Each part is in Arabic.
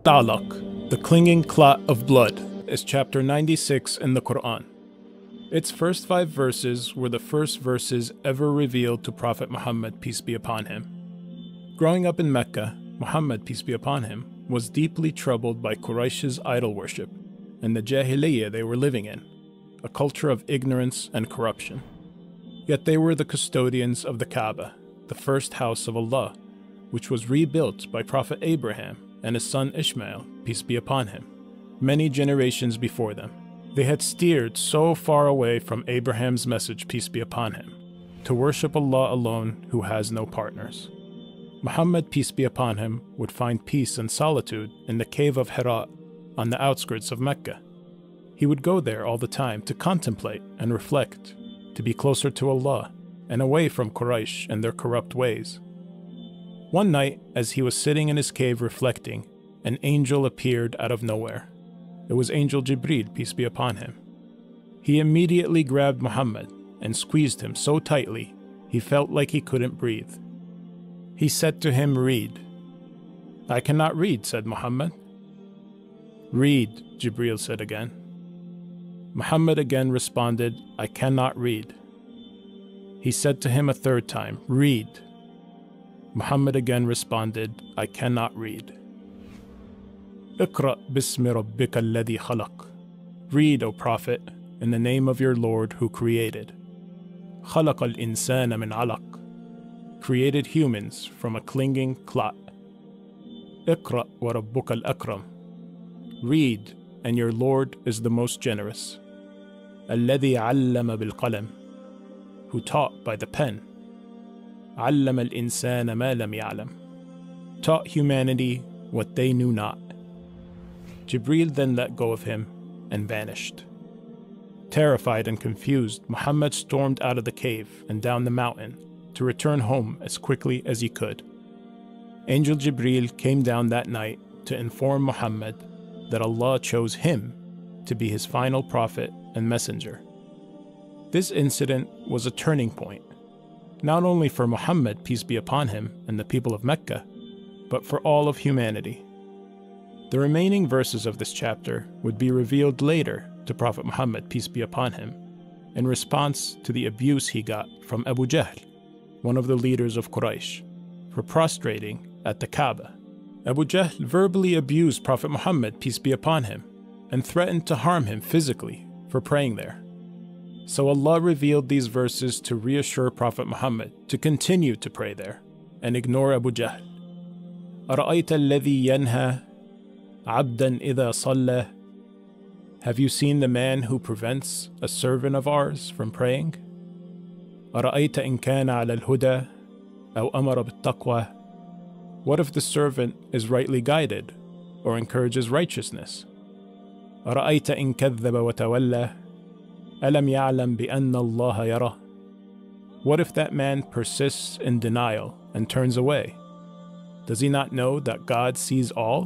Ta'alaq, the clinging clot of blood, is chapter 96 in the Quran. Its first 5 verses were the first verses ever revealed to Prophet Muhammad, peace be upon him. Growing up in Mecca, Muhammad, peace be upon him, was deeply troubled by Quraysh's idol worship and the Jahiliyyah they were living in, a culture of ignorance and corruption. Yet they were the custodians of the Kaaba, the first house of Allah, which was rebuilt by Prophet Abraham and his son Ishmael, peace be upon him, many generations before them. They had steered so far away from Abraham's message, peace be upon him, to worship Allah alone who has no partners. Muhammad, peace be upon him, would find peace and solitude in the cave of Hira on the outskirts of Mecca. He would go there all the time to contemplate and reflect, to be closer to Allah and away from Quraysh and their corrupt ways. One night, as he was sitting in his cave reflecting, an angel appeared out of nowhere. It was Angel Jibreel, peace be upon him. He immediately grabbed Muhammad and squeezed him so tightly he felt like he couldn't breathe. He said to him, "Read." "I cannot read," said Muhammad. "Read," Jibreel said again. Muhammad again responded, "I cannot read." He said to him a third time, "Read." Muhammad again responded, "I cannot read." "Iqra bismi rabbika alladhi khalaq." Read, O Prophet, in the name of your Lord who created. Khalaqa al-insana min alaq. Created humans from a clinging clot. Iqra wa rabbuka al-akram. Read, and your Lord is the most generous. Alladhi allama bil qalam. Who taught by the pen. Allama al-insana ma lam ya'lam. Taught humanity what they knew not. Jibreel then let go of him and vanished. Terrified and confused, Muhammad stormed out of the cave and down the mountain to return home as quickly as he could. Angel Jibreel came down that night to inform Muhammad that Allah chose him to be his final prophet and messenger. This incident was a turning point, not only for Muhammad, peace be upon him, and the people of Mecca, but for all of humanity. The remaining verses of this chapter would be revealed later to Prophet Muhammad, peace be upon him, in response to the abuse he got from Abu Jahl, one of the leaders of Quraysh, for prostrating at the Kaaba. Abu Jahl verbally abused Prophet Muhammad, peace be upon him, and threatened to harm him physically for praying there. So Allah revealed these verses to reassure Prophet Muhammad to continue to pray there and ignore Abu Jahl. أَرَأَيْتَ الَّذِي يَنْهَى عَبْدًا إِذَا صَلَّى. Have you seen the man who prevents a servant of ours from praying? أَرَأَيْتَ إِنْ كَانَ عَلَى الْهُدَى أَوْ أَمَرَ بِالتَّقْوَى. What if the servant is rightly guided or encourages righteousness? أَرَأَيْتَ إِنْ كَذَّبَ وَتَوَلَّى أَلَمْ يَعْلَمْ بِأَنَّ اللَّهَ يَرَى. What if that man persists in denial and turns away? Does he not know that God sees all?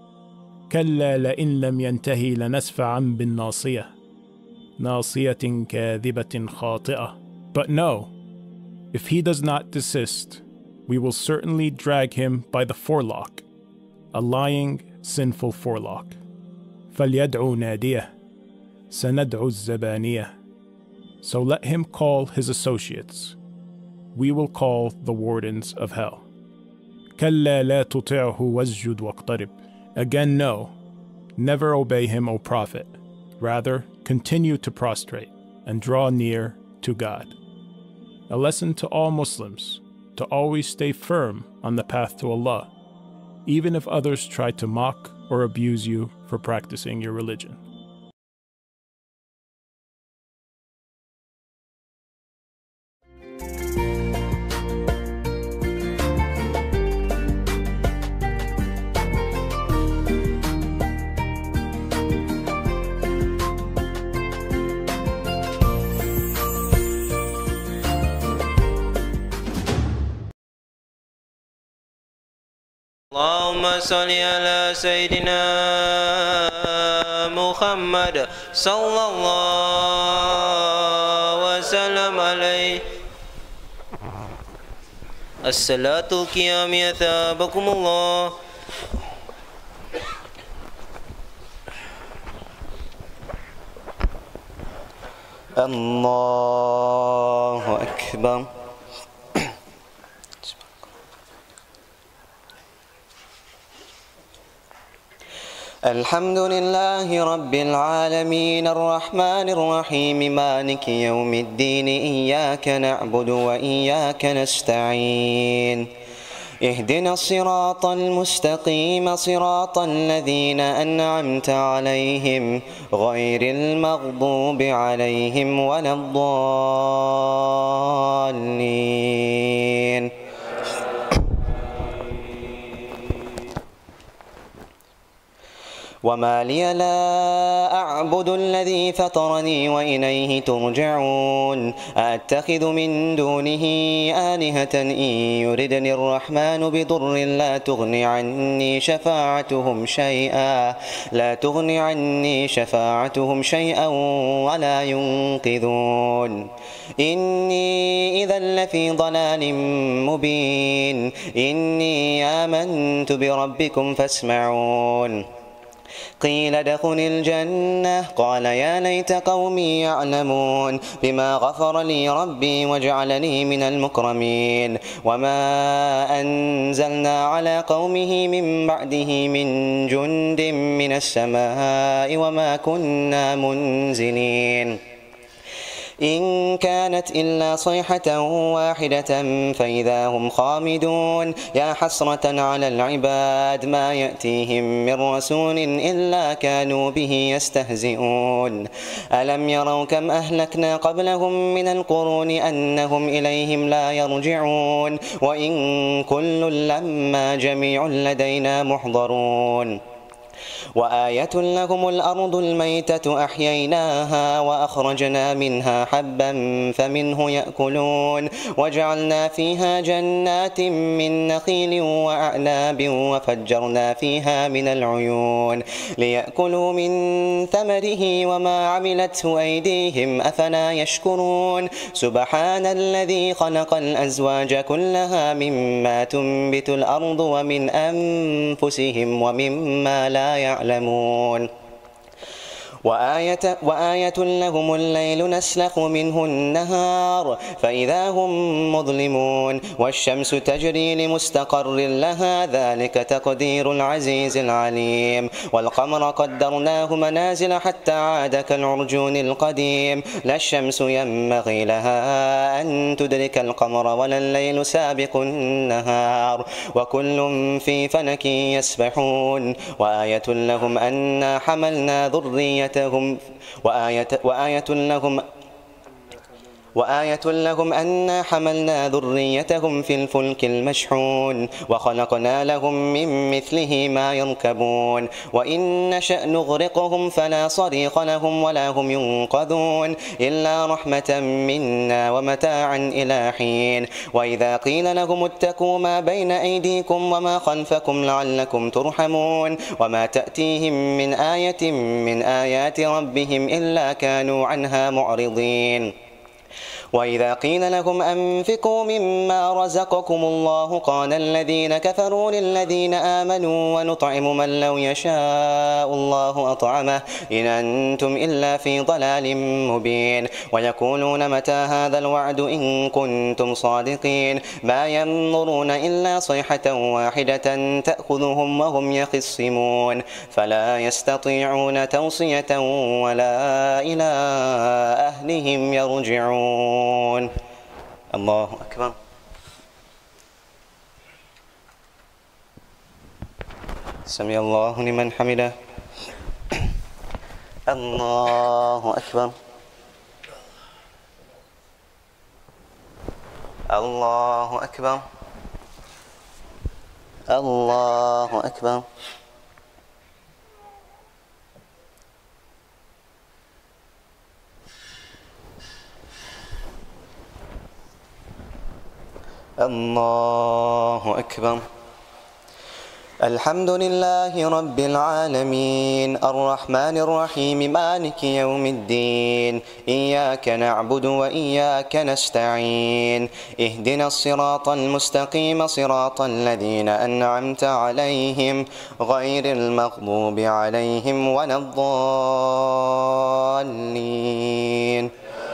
كَلَّا لَإِنْ لَمْ يَنْتَهِ لَنَسْفَعًا بِالنَّاصِيَةِ نَاصِيَةٍ كَاذِبَةٍ خَاطِئَةٍ. But no, if he does not desist, we will certainly drag him by the forelock, a lying, sinful forelock. فَلْيَدْعُ نَادِيَهُ سَنَدْعُ الزَّبَانِيَةَ. So let him call his associates. We will call the wardens of hell. كَلَّا لَا تُطِعْهُ وَاسْجُدْ وَاقْتَرِبْ. Again, no, never obey him, O Prophet. Rather, continue to prostrate and draw near to God. A lesson to all Muslims to always stay firm on the path to Allah, even if others try to mock or abuse you for practicing your religion. اللهم صل على سيدنا محمد صلى الله وسلم عليه. الصلاة القيام يثابكم الله. الله أكبر. الحمد لله رب العالمين الرحمن الرحيم مالك يوم الدين إياك نعبد وإياك نستعين اهدنا الصراط المستقيم صراط الذين أنعمت عليهم غير المغضوب عليهم ولا الضالين. وما لي لا أعبد الذي فطرني وإليه ترجعون أأتخذ من دونه آلهة إن يردني الرحمن بضر لا تغن عني شفاعتهم شيئا ولا ينقذون إني إذا لفي ضلال مبين إني آمنت بربكم فاسمعون قيل ادخل الجنة قال يا ليت قومي يعلمون بما غفر لي ربي وجعلني من المكرمين وما أنزلنا على قومه من بعده من جند من السماء وما كنا منزلين إن كانت إلا صيحة واحدة فإذا هم خامدون يا حسرة على العباد ما يأتيهم من رسول إلا كانوا به يستهزئون ألم يروا كم أهلكنا قبلهم من القرون أنهم إليهم لا يرجعون وإن كل لما جميع لدينا محضرون وآية لهم الأرض الميتة أحييناها وأخرجنا منها حبا فمنه يأكلون وجعلنا فيها جنات من نخيل وأعناب وفجرنا فيها من العيون ليأكلوا من ثمره وما عملته أيديهم أفلا يشكرون سبحان الذي خلق الأزواج كلها مما تنبت الأرض ومن أنفسهم ومما لا يعلمون وآية لهم الليل نسلخ منه النهار فإذا هم مظلمون والشمس تجري لمستقر لها ذلك تقدير العزيز العليم والقمر قدرناه منازل حتى عاد كالعرجون القديم لا الشمس ينبغي لها أن تدرك القمر ولا الليل سابق النهار وكل في فلك يسبحون وآية لهم أنا حملنا ذريتهم وآية لهم أنا حملنا ذريتهم في الفلك المشحون وخلقنا لهم من مثله ما يركبون وإن نشأ نغرقهم فلا صريخ لهم ولا هم ينقذون إلا رحمة منا ومتاعا إلى حين وإذا قيل لهم اتقوا ما بين أيديكم وما خلفكم لعلكم ترحمون وما تأتيهم من آية من آيات ربهم إلا كانوا عنها معرضين وإذا قيل لهم أنفقوا مما رزقكم الله قال الذين كفروا للذين آمنوا ونطعم من لو يشاء الله أطعمه إن أنتم إلا في ضلال مبين ويقولون متى هذا الوعد إن كنتم صادقين ما ينظرون إلا صيحة واحدة تأخذهم وهم يخصمون فلا يستطيعون توصية ولا إلى أهلهم يرجعون. الله أكبر. سمع الله لمن حمده. الله أكبر. الله أكبر. الله أكبر. الله أكبر. الحمد لله رب العالمين الرحمن الرحيم مالك يوم الدين إياك نعبد وإياك نستعين اهدنا الصراط المستقيم صراط الذين أنعمت عليهم غير المغضوب عليهم ولا الضالين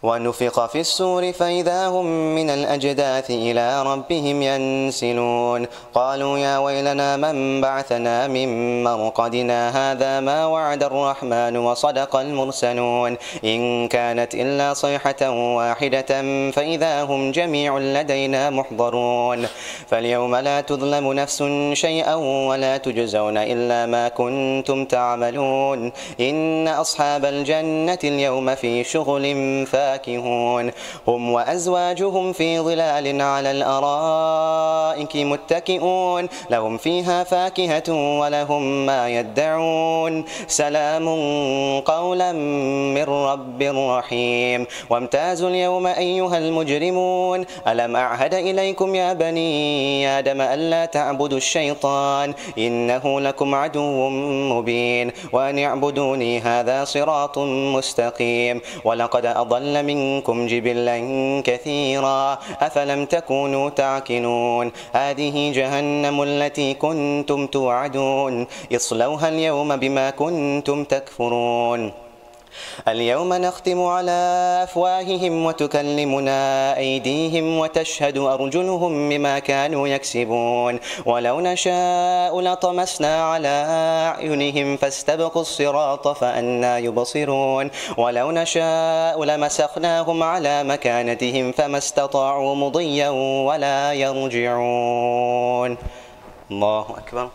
ونفخ في السور فإذا هم من الأجداث إلى ربهم ينسلون قالوا يا ويلنا من بعثنا من مرقدنا هذا ما وعد الرحمن وصدق المرسلون إن كانت إلا صيحة واحدة فإذا هم جميع لدينا محضرون فاليوم لا تظلم نفس شيئا ولا تجزون إلا ما كنتم تعملون إن أصحاب الجنة اليوم في شغل فاكهون هم وأزواجهم في ظلال على الأرائك متكئون لهم فيها فاكهة ولهم ما يدعون سلام قولا من رب رحيم وامتازوا اليوم أيها المجرمون ألم أعهد إليكم يا بني آدم ألا تعبدوا الشيطان إنه لكم عدو مبين وأن اعبدوني هذا صراط مستقيم ولقد أضل منكم جبلا كثيرا أفلم تكونوا تعقلون هذه جهنم التي كنتم توعدون اصلوها اليوم بما كنتم تكفرون اليوم نختم على أفواههم وتكلمنا أيديهم وتشهد أرجلهم بما كانوا يكسبون ولو نشاء لطمسنا على أعينهم فاستبقوا الصراط فأنى يبصرون ولو نشاء لمسخناهم على مكانتهم فما استطاعوا مضيا ولا يرجعون الله أكبر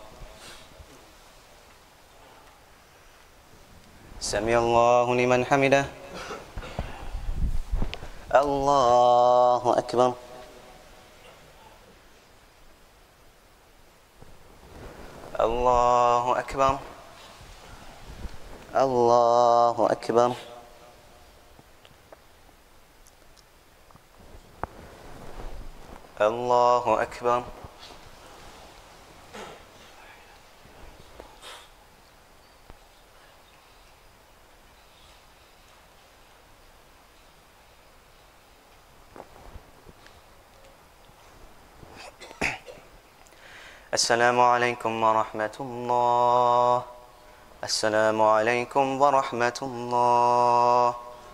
سمع الله لمن حمده الله أكبر الله أكبر الله أكبر الله أكبر السلام عليكم ورحمة الله السلام عليكم ورحمة الله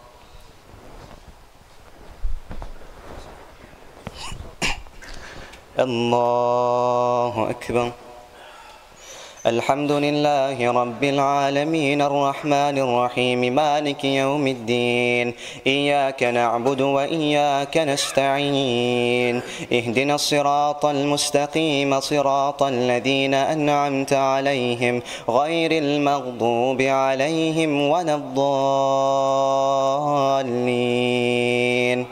الله أكبر الحمد لله رب العالمين الرحمن الرحيم مالك يوم الدين إياك نعبد وإياك نستعين اهدنا الصراط المستقيم صراط الذين أنعمت عليهم غير المغضوب عليهم ولا الضالين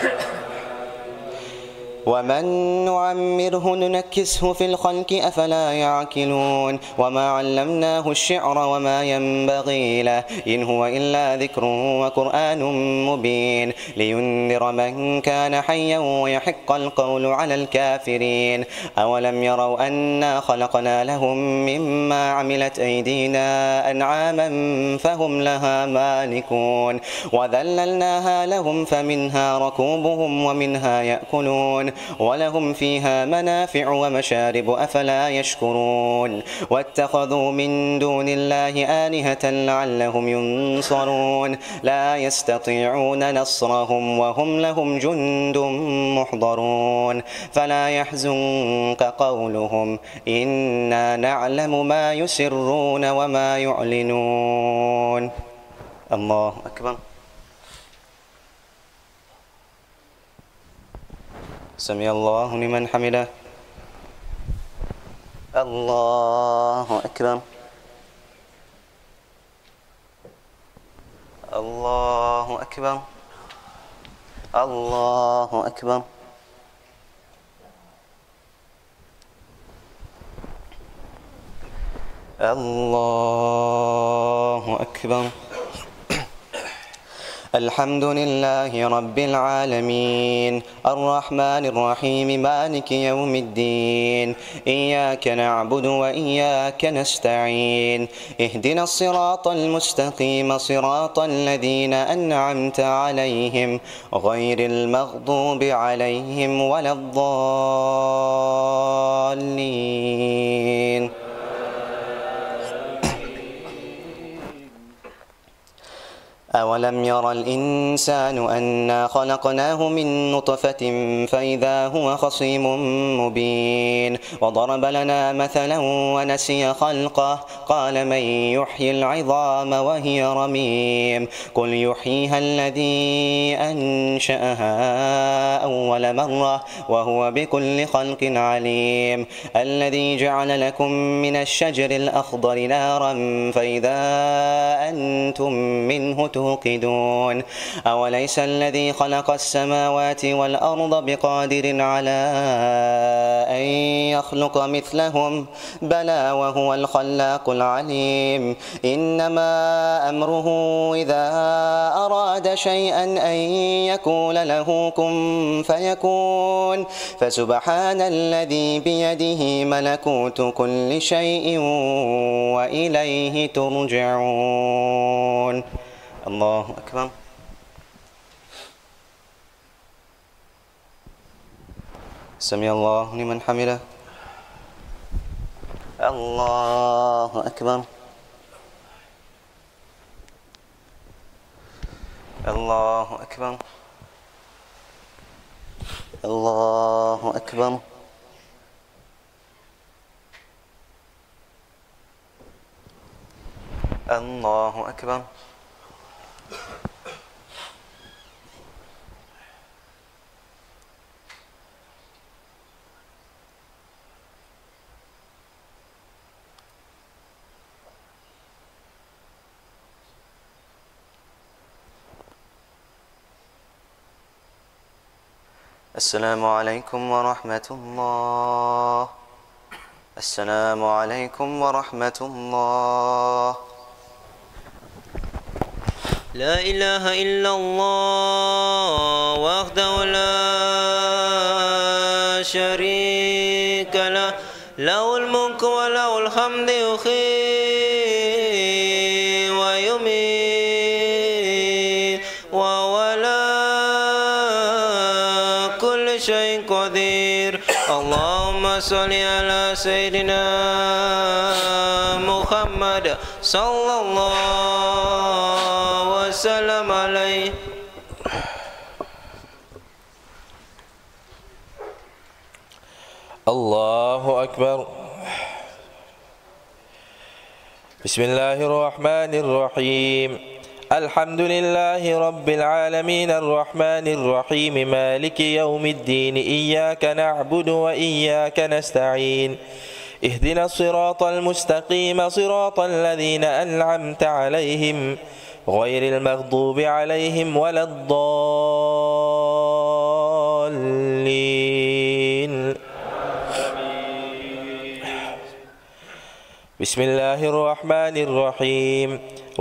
ومن نعمره ننكسه في الخلق أفلا يعقلون وما علمناه الشعر وما ينبغي له إن هو إلا ذكر وقرآن مبين لينذر من كان حيا ويحق القول على الكافرين أولم يروا أنا خلقنا لهم مما عملت أيدينا أنعاما فهم لها مالكون وذللناها لهم فمنها ركوبهم ومنها يأكلون ولهم فيها منافع ومشارب أفلا يشكرون واتخذوا من دون الله آلهة لعلهم ينصرون لا يستطيعون نصرهم وهم لهم جند محضرون فلا يحزنك قولهم إنا نعلم ما يسرون وما يعلنون الله أكبر سمع الله لمن حمده الله أكبر الله أكبر الله أكبر الله أكبر الحمد لله رب العالمين الرحمن الرحيم مالك يوم الدين إياك نعبد وإياك نستعين اهدنا الصراط المستقيم صراط الذين أنعمت عليهم غير المغضوب عليهم ولا الضالين أولم ير الإنسان أنا خلقناه من نطفة فإذا هو خصيم مبين وضرب لنا مثلا ونسي خلقه قال من يحيي العظام وهي رميم قل يحييها الذي أنشأها أول مرة وهو بكل خلق عليم الذي جعل لكم من الشجر الأخضر نارا فإذا أنتم منه توقدون أوليس الذي خلق السماوات والأرض بقادر على أن يخلق مثلهم بلى وهو الخلاق العليم إنما أمره إذا أراد شيئا أن يقول له كن فيكون فسبحان الذي بيده ملكوت كل شيء وإليه ترجعون. الله أكبر. سمع الله لمن حمده. الله أكبر. الله أكبر. الله أكبر. الله أكبر. السلام عليكم ورحمة الله. السلام عليكم ورحمة الله. لا إله إلا الله وحده لا شريك له له الملك وله الحمد يحيي ويميت وهو على كل شيء قدير. اللهم صل على سيدنا محمد صلى الله وسلم عليه. الله أكبر. بسم الله الرحمن الرحيم. الحمد لله رب العالمين الرحمن الرحيم مالك يوم الدين إياك نعبد وإياك نستعين اهدنا الصراط المستقيم صراط الذين أنعمت عليهم غير المغضوب عليهم ولا الضالين. بسم الله الرحمن الرحيم.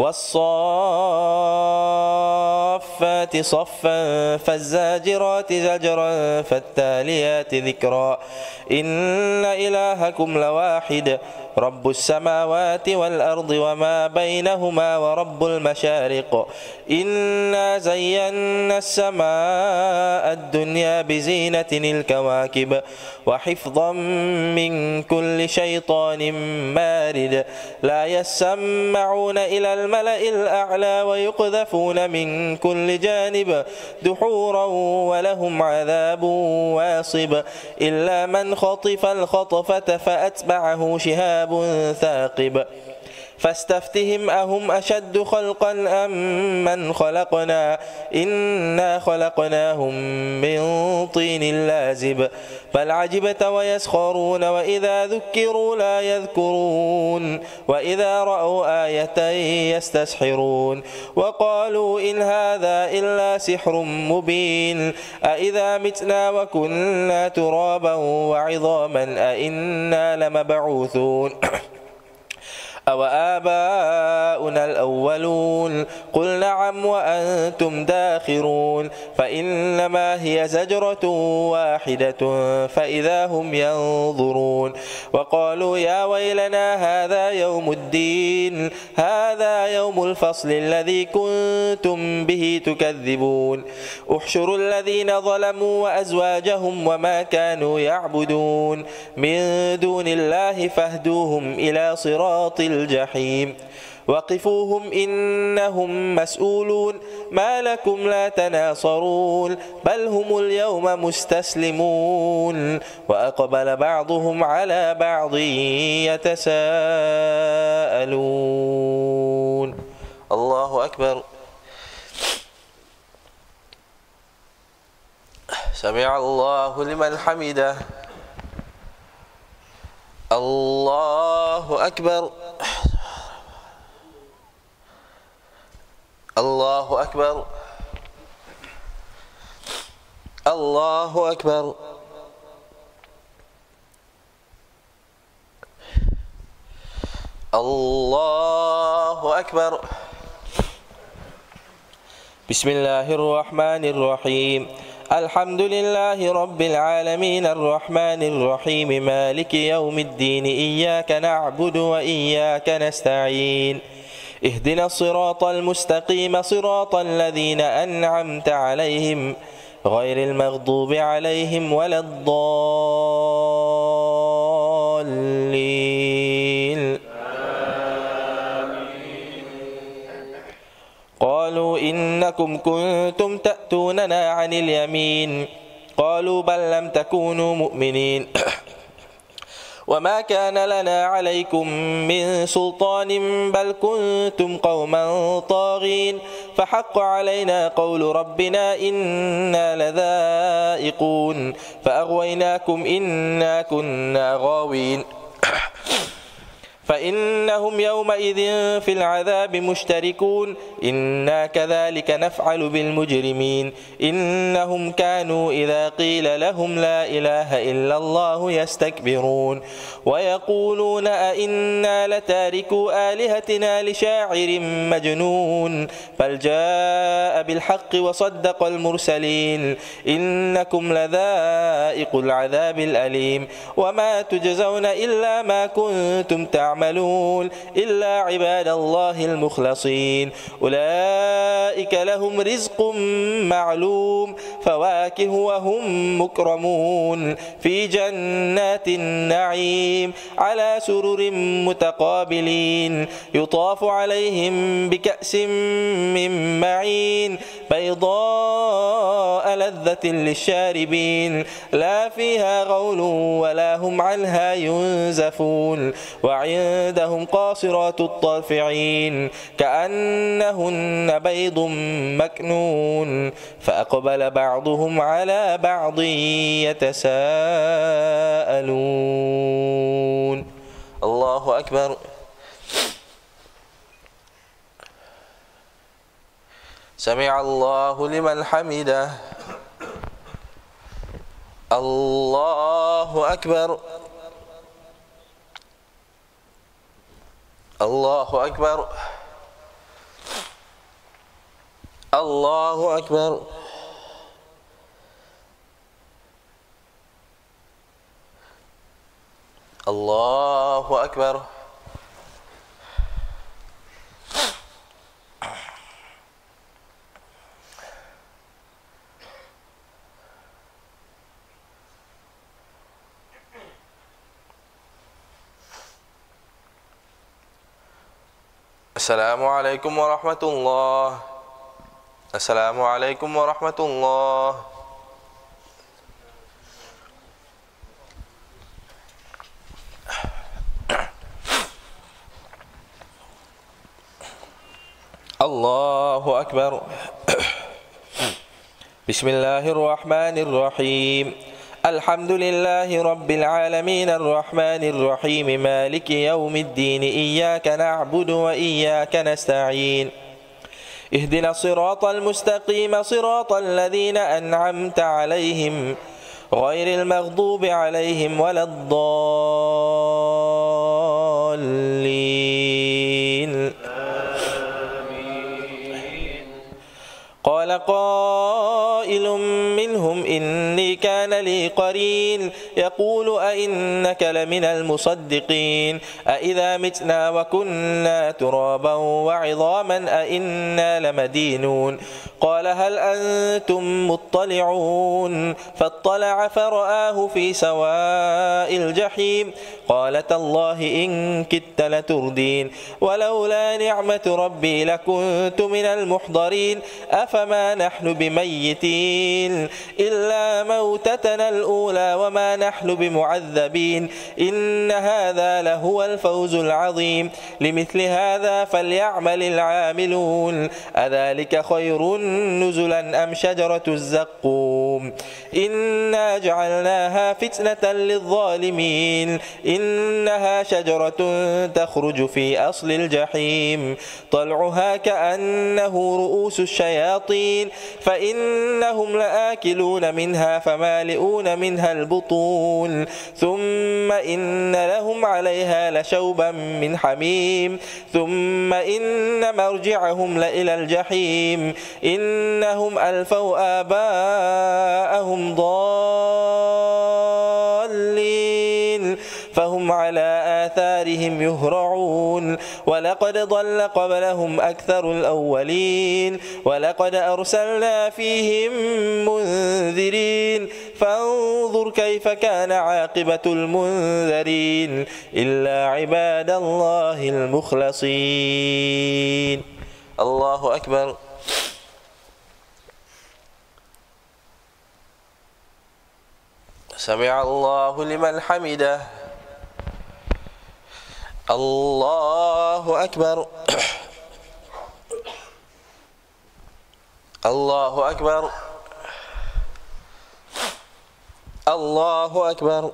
والصافات صفا فالزاجرات زجرا فالتاليات ذكرا إن إلهكم لواحد رب السماوات والأرض وما بينهما ورب المشارق إنا زينا السماء الدنيا بزينة الكواكب وحفظا من كل شيطان مارد لا يسمعون إلى الملأ الأعلى ويقذفون من كل جانب دحورا ولهم عذاب واصب إلا من خطف الخطفة فأتبعه شهاب ثاقب فاستفتهم أهم أشد خلقا أم من خلقنا إنا خلقناهم من طين لازب بل عجبت ويسخرون وإذا ذكروا لا يذكرون وإذا رأوا آية يستسحرون وقالوا إن هذا إلا سحر مبين أإذا متنا وكنا ترابا وعظاما أإنا لمبعوثون أو آباؤنا الأولون قل نعم وأنتم داخرون فإنما هي زجرة واحدة فإذا هم ينظرون وقالوا يا ويلنا هذا يوم الدين هذا يوم الفصل الذي كنتم به تكذبون احشروا الذين ظلموا وأزواجهم وما كانوا يعبدون من دون الله فاهدوهم إلى صراط الله الجحيم وقفوهم إنهم مسؤولون ما لكم لا تناصرون بل هم اليوم مستسلمون وأقبل بعضهم على بعض يتساءلون. الله أكبر. سمع الله لمن حمده. الله أكبر. الله أكبر. الله أكبر. الله أكبر. بسم الله الرحمن الرحيم. الحمد لله رب العالمين الرحمن الرحيم مالك يوم الدين إياك نعبد وإياك نستعين اهدنا الصراط المستقيم صراط الذين أنعمت عليهم غير المغضوب عليهم ولا الضالين. قالوا إنكم كنتم تأتوننا عن اليمين قالوا بل لم تكونوا مؤمنين وما كان لنا عليكم من سلطان بل كنتم قوما طاغين فحق علينا قول ربنا إنا لذائقون فأغويناكم إنا كنا غاوين فإنهم يومئذ في العذاب مشتركون إنا كذلك نفعل بالمجرمين إنهم كانوا إذا قيل لهم لا إله إلا الله يستكبرون ويقولون أئنا لتاركوا آلهتنا لشاعر مجنون بل جاء بالحق وصدق المرسلين إنكم لذائق العذاب الأليم وما تجزون إلا ما كنتم تعملون إلا عباد الله المخلصين أولئك لهم رزق معلوم فواكه وهم مكرمون في جنات النعيم على سرر متقابلين يطاف عليهم بكأس من معين بيضاء لذة للشاربين لا فيها غول ولا هم عنها ينزفون وعندهم قاصرات الطرف عين كأنهن بيض مكنون فأقبل بعضهم على بعض يتساءلون. الله أكبر. سمع الله لمن حمده. الله أكبر. الله أكبر. الله أكبر. الله أكبر. السلام عليكم ورحمة الله. السلام عليكم ورحمة الله. الله أكبر. بسم الله الرحمن الرحيم. الحمد لله رب العالمين الرحمن الرحيم مالك يوم الدين إياك نعبد وإياك نستعين اهدنا الصراط المستقيم صراط الذين أنعمت عليهم غير المغضوب عليهم ولا الضالين. قال قائل منهم إني كان لي قرين يقول أئنك لمن المصدقين أئذا متنا وكنا ترابا وعظاما أئنا لمدينون قال هل أنتم مطلعون فاطلع فرآه في سواء الجحيم قال تالله إن كدت لتردين ولولا نعمة ربي لكنت من المحضرين أفما نحن بميتين إلا موتتنا الأولى وما نحن بمعذبين إن هذا لهو الفوز العظيم لمثل هذا فليعمل العاملون أذلك خير نزلا أم شجرة الزقوم إنا جعلناها فتنة للظالمين إنها شجرة تخرج في أصل الجحيم طلعها كأنه رؤوس الشياطين فإنهم لآكلون منها فمالئون منها البطون ثم إن لهم عليها لشوبا من حميم ثم إن مرجعهم لإلى الجحيم إنهم ألفوا آباءهم ضالين فهم على آثارهم يهرعون ولقد ضل قبلهم أكثر الأولين ولقد أرسلنا فيهم منذرين فانظر كيف كان عاقبة المنذرين إلا عباد الله المخلصين. الله أكبر. سمع الله لمن حمده. الله أكبر. الله أكبر. الله أكبر.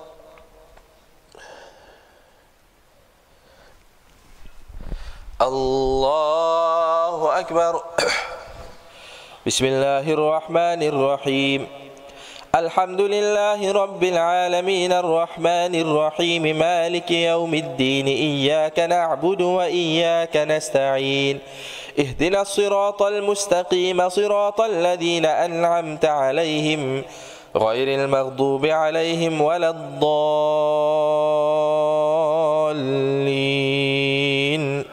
الله أكبر. بسم الله الرحمن الرحيم. الحمد لله رب العالمين الرحمن الرحيم مالك يوم الدين إياك نعبد وإياك نستعين اهدنا الصراط المستقيم صراط الذين أنعمت عليهم غير المغضوب عليهم ولا الضالين.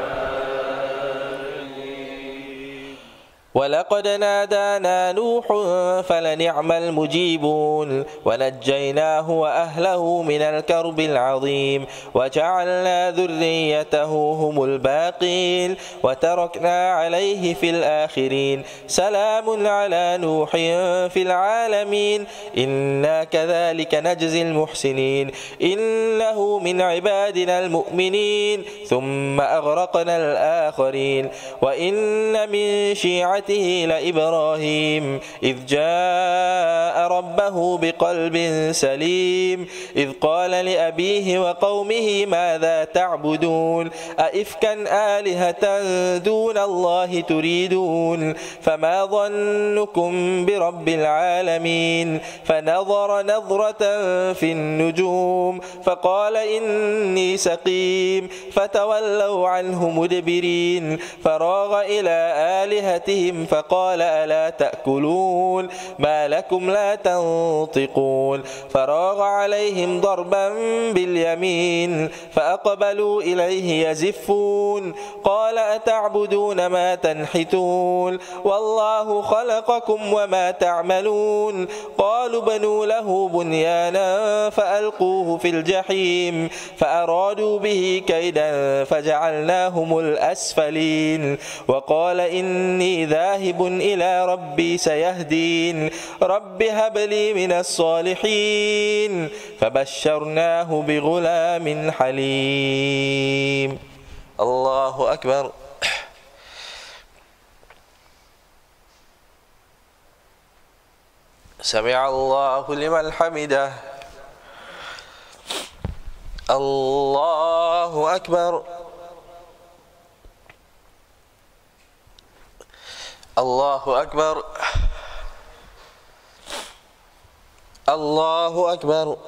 ولقد نادانا نوح فلنعم المجيبون ونجيناه وأهله من الكرب العظيم وجعلنا ذريته هم الباقين وتركنا عليه في الآخرين سلام على نوح في العالمين إنا كذلك نجزي المحسنين إنه من عبادنا المؤمنين ثم أغرقنا الآخرين وإن من شيعته لإبراهيم إذ جاء ربه بقلب سليم إذ قال لأبيه وقومه ماذا تعبدون أئفكا آلهة دون الله تريدون فما ظنكم برب العالمين فنظر نظرة في النجوم فقال إني سقيم فتولوا عنه مدبرين فراغ إلى آلهتهم فقال ألا تأكلون ما لكم لا تنطقون فراغ عليهم ضربا باليمين فأقبلوا إليه يزفون قال أتعبدون ما تنحتون والله خلقكم وما تعملون قالوا بنوا له بنيانا فألقوه في الجحيم فأرادوا به كيدا فجعلناهم الأسفلين وقال إني ذاهب إلى ربي سيهدين رب هب لي من الصالحين فبشرناه بغلام حليم. الله أكبر. سمع الله لمن حمده. الله أكبر. الله أكبر. الله أكبر.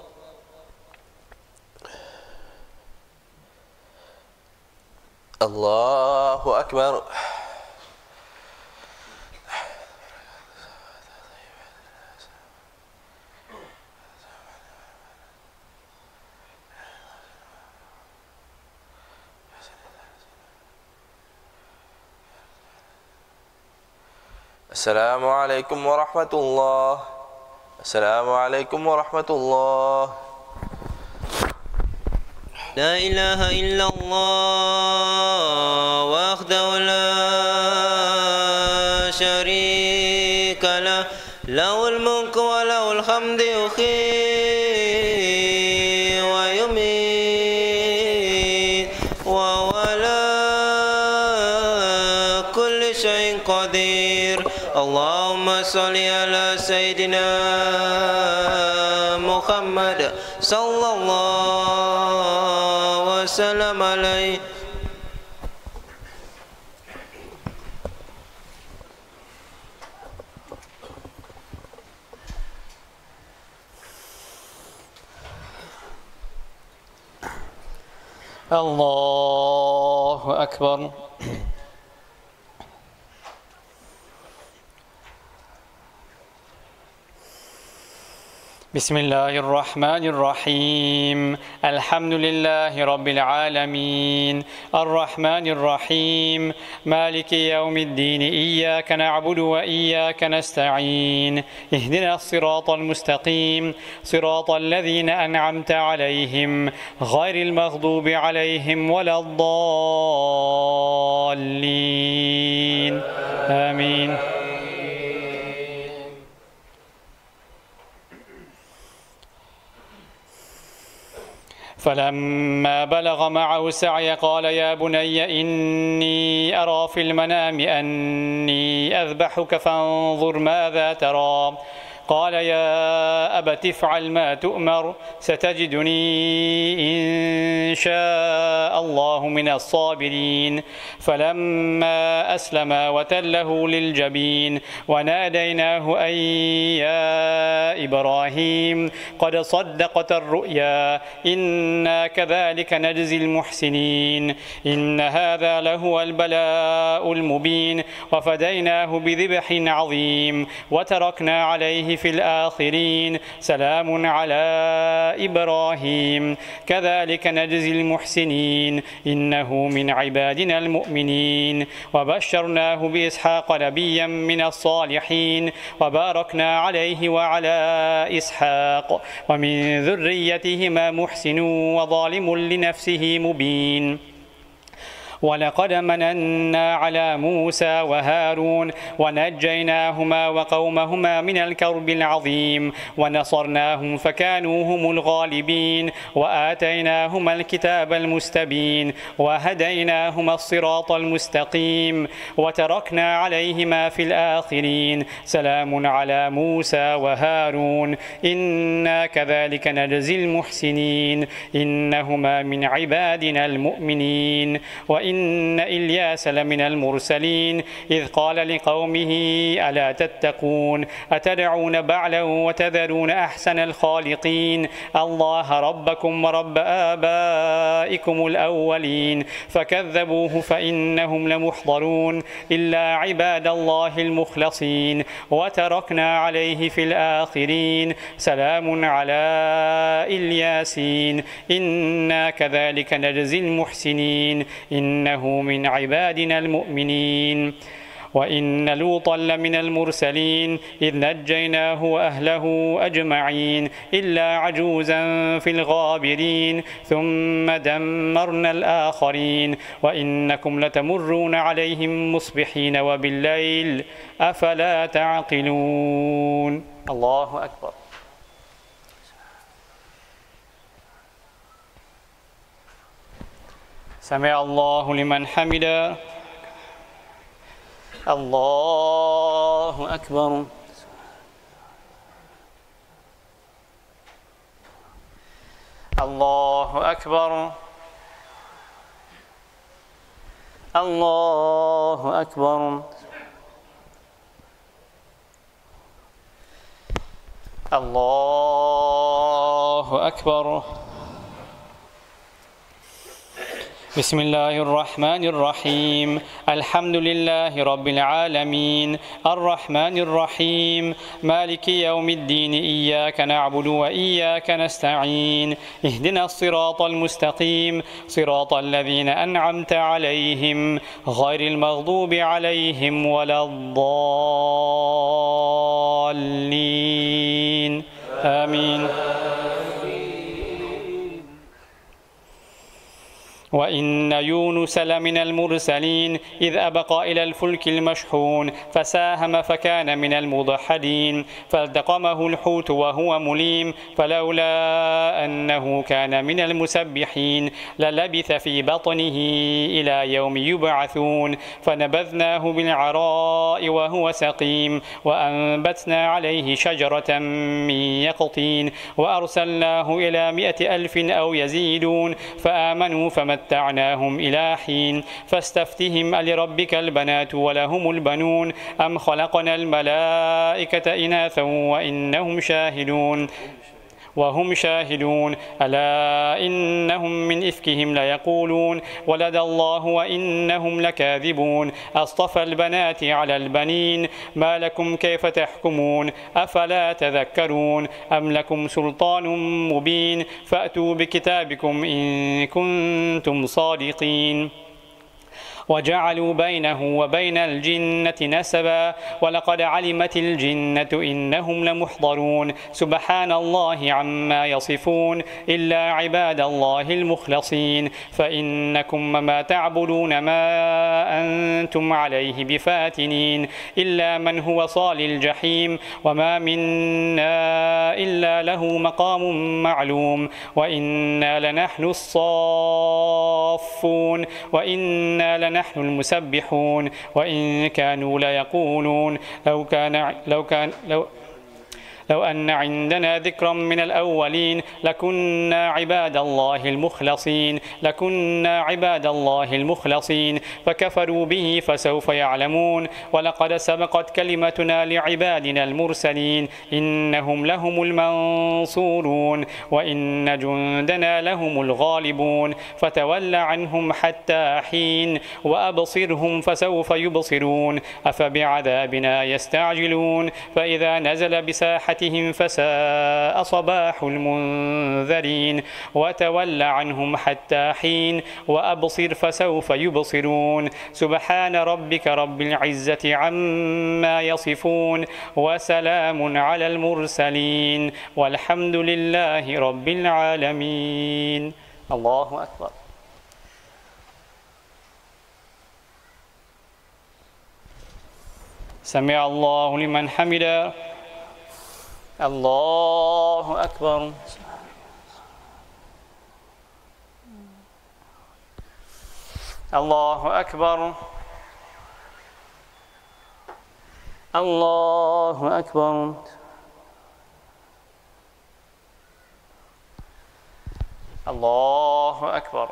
الله أكبر. السلام عليكم ورحمة الله. السلام عليكم ورحمة الله. لا إله إلا الله وحده لا شريك له له الملك وله الحمد يحيي ويميت وهو على كل شيء قدير. اللهم صل على سيدنا محمد صلى الله وسلم عليه. الله أكبر. بسم الله الرحمن الرحيم. الحمد لله رب العالمين الرحمن الرحيم مالك يوم الدين. إياك نعبد وإياك نستعين. اهدنا الصراط المستقيم صراط الذين أنعمت عليهم غير المغضوب عليهم ولا الضالين. آمين. فلما بلغ معه السعي قال يا بني إني أرى في المنام أني أذبحك فانظر ماذا ترى. قال يا أبت افعل ما تؤمر ستجدني إن شاء الله من الصابرين. فلما أسلما وتله للجبين وناديناه أن يا إبراهيم قد صدقت الرؤيا إنا كذلك نجزي المحسنين. إن هذا لهو البلاء المبين وفديناه بذبح عظيم وتركنا عليه في الآخرين. سلام على إبراهيم كذلك نجزي المحسنين إنه من عبادنا المؤمنين. وبشرناه بإسحاق نبيا من الصالحين وباركنا عليه وعلى إسحاق ومن ذريتهما محسن وظالم لنفسه مبين. ولقد مننا على موسى وهارون ونجيناهما وقومهما من الكرب العظيم ونصرناهم فكانوا هم الغالبين وآتيناهما الكتاب المستبين وهديناهما الصراط المستقيم وتركنا عليهما في الآخرين. سلام على موسى وهارون إنا كذلك نجزي المحسنين إنهما من عبادنا المؤمنين. وإن إلياس لمن المرسلين إذ قال لقومه ألا تتقون أتدعون بعلا وتذرون أحسن الخالقين الله ربكم ورب آبائكم الأولين. فكذبوه فإنهم لمحضرون إلا عباد الله المخلصين وتركنا عليه في الآخرين. سلام على الياسين إنا كذلك نجزي المحسنين إنه من عبادنا المؤمنين. وإن لوطا لمن المرسلين إذ نجيناه وأهله أجمعين إلا عجوزا في الغابرين ثم دمرنا الآخرين. وإنكم لتمرون عليهم مصبحين وبالليل أفلا تعقلون. الله أكبر. سمع الله لمن حمده. الله أكبر. الله أكبر. الله أكبر. الله أكبر. بسم الله الرحمن الرحيم الحمد لله رب العالمين الرحمن الرحيم مالك يوم الدين إياك نعبد وإياك نستعين اهدنا الصراط المستقيم صراط الذين أنعمت عليهم غير المغضوب عليهم ولا الضالين آمين. وإن يونس لمن المرسلين إذ أبق إلى الفلك المشحون فساهم فكان من المضحدين فالتقمه الحوت وهو مليم فلولا أنه كان من المسبحين للبث في بطنه إلى يوم يبعثون فنبذناه بالعراء وهو سقيم وأنبتنا عليه شجرة من يقطين وأرسلناه إلى 100,000 أو يزيدون فآمنوا فمتعناهم إلى حين فاستفتهم ألربك البنات ولهم البنون أم خلقنا الملائكة إناثا وهم شاهدون ألا إنهم من إفكهم ليقولون ولد الله وإنهم لكاذبون أصطفى البنات على البنين ما لكم كيف تحكمون أفلا تذكرون أم لكم سلطان مبين فأتوا بكتابكم إن كنتم صادقين وجعلوا بينه وبين الجنة نسبا ولقد علمت الجنة إنهم لمحضرون سبحان الله عما يصفون إلا عباد الله المخلصين فإنكم ما تعبدون ما أنتم عليه بفاتنين إلا من هو صال الجحيم وما منا إلا له مقام معلوم وإنا لنحن الصافون وإنا لنحن المسبحون وإن كانوا ليقولون لو أن عندنا ذكرا من الأولين لكنا عباد الله المخلصين فكفروا به فسوف يعلمون ولقد سبقت كلمتنا لعبادنا المرسلين إنهم لهم المنصورون وإن جندنا لهم الغالبون فتول عنهم حتى حين وأبصرهم فسوف يبصرون أفبعذابنا يستعجلون فإذا نزل بساحة فساء صباح المنذرين وتول عنهم حتى حين وأبصر فسوف يبصرون سبحان ربك رب العزة عما يصفون وسلام على المرسلين والحمد لله رب العالمين. الله أكبر. سمع الله لمن حمده. الله أكبر. الله أكبر. الله أكبر. الله أكبر.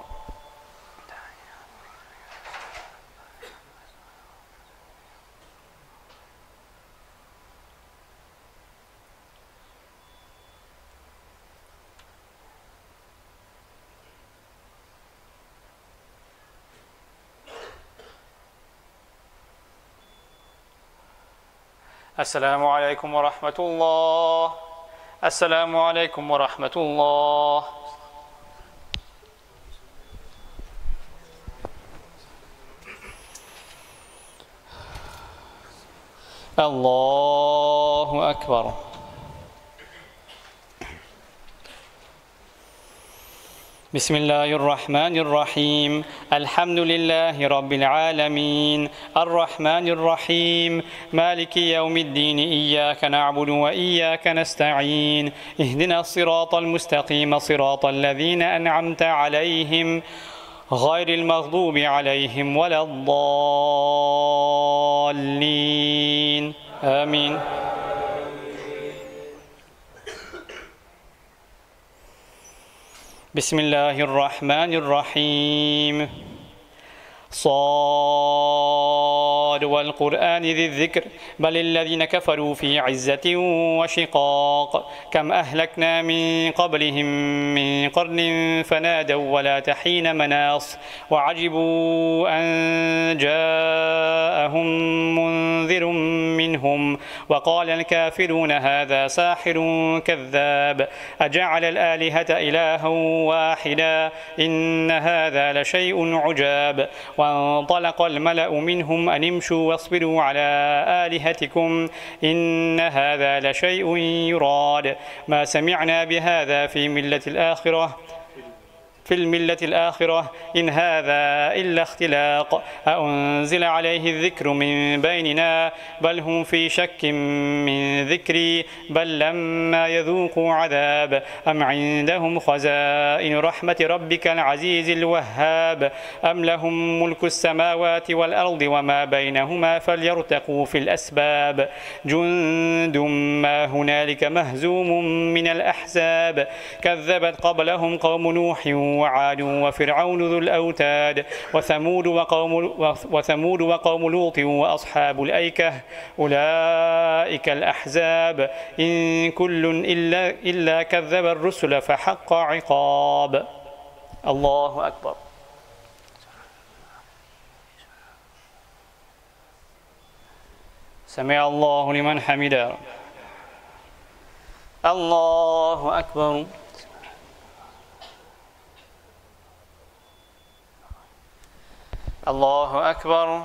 السلام عليكم ورحمة الله. السلام عليكم ورحمة الله. الله أكبر. بسم الله الرحمن الرحيم الحمد لله رب العالمين الرحمن الرحيم مالك يوم الدين إياك نعبد وإياك نستعين اهدنا الصراط المستقيم صراط الذين أنعمت عليهم غير المغضوب عليهم ولا الضالين آمين. بسم الله الرحمن الرحيم صاد والقرآن ذي الذكر بل الذين كفروا في عزة وشقاق كم أهلكنا من قبلهم من قرن فنادوا ولا تحين مناص وعجبوا أن جاءهم منذر منهم وقال الكافرون هذا ساحر كذاب أجعل الآلهة إلها واحدا إن هذا لشيء عجاب وانطلق الملأ منهم أن امشوا واصبروا على آلهتكم إن هذا لشيء يراد ما سمعنا بهذا في الملة الآخرة إن هذا إلا اختلاق أأنزل عليه الذكر من بيننا بل هم في شك من ذكري بل لما يذوقوا عذاب أم عندهم خزائن رحمة ربك العزيز الوهاب أم لهم ملك السماوات والأرض وما بينهما فليرتقوا في الأسباب جند ما هنالك مهزوم من الأحزاب كذبت قبلهم قوم نوح وعاد وفرعون ذو الأوتاد وثمود وقوم لوط وأصحاب الأيكة أولئك الأحزاب إن كل إلا كذب الرسل فحق عقاب. الله أكبر. سمع الله لمن حمده. الله أكبر. الله أكبر.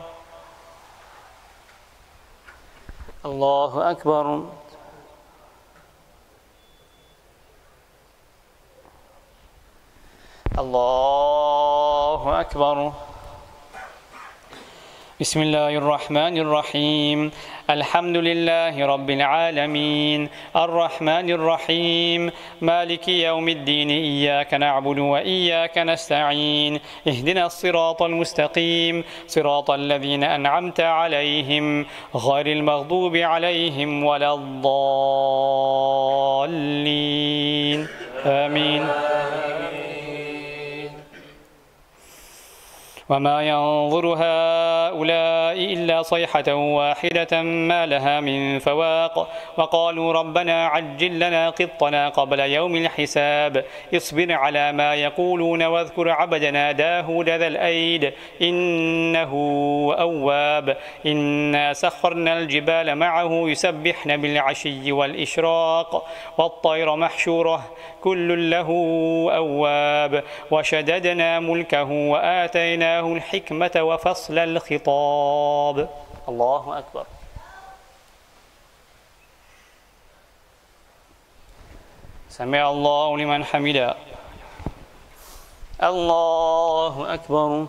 الله أكبر. الله أكبر. بسم الله الرحمن الرحيم الحمد لله رب العالمين الرحمن الرحيم مالك يوم الدين إياك نعبد وإياك نستعين اهدنا الصراط المستقيم صراط الذين أنعمت عليهم غير المغضوب عليهم ولا الضالين آمين. وما ينظر هؤلاء إلا صيحة واحدة ما لها من فواق وقالوا ربنا عجل لنا قطنا قبل يوم الحساب اصبر على ما يقولون واذكر عبدنا داود ذا الأيد إنه أواب إنا سخرنا الجبال معه يسبحن بالعشي والإشراق والطير محشورة كل له أواب وشددنا ملكه وآتيناه الحكمة وفصل الخطاب. الله أكبر. سمع الله لمن حمده. الله أكبر.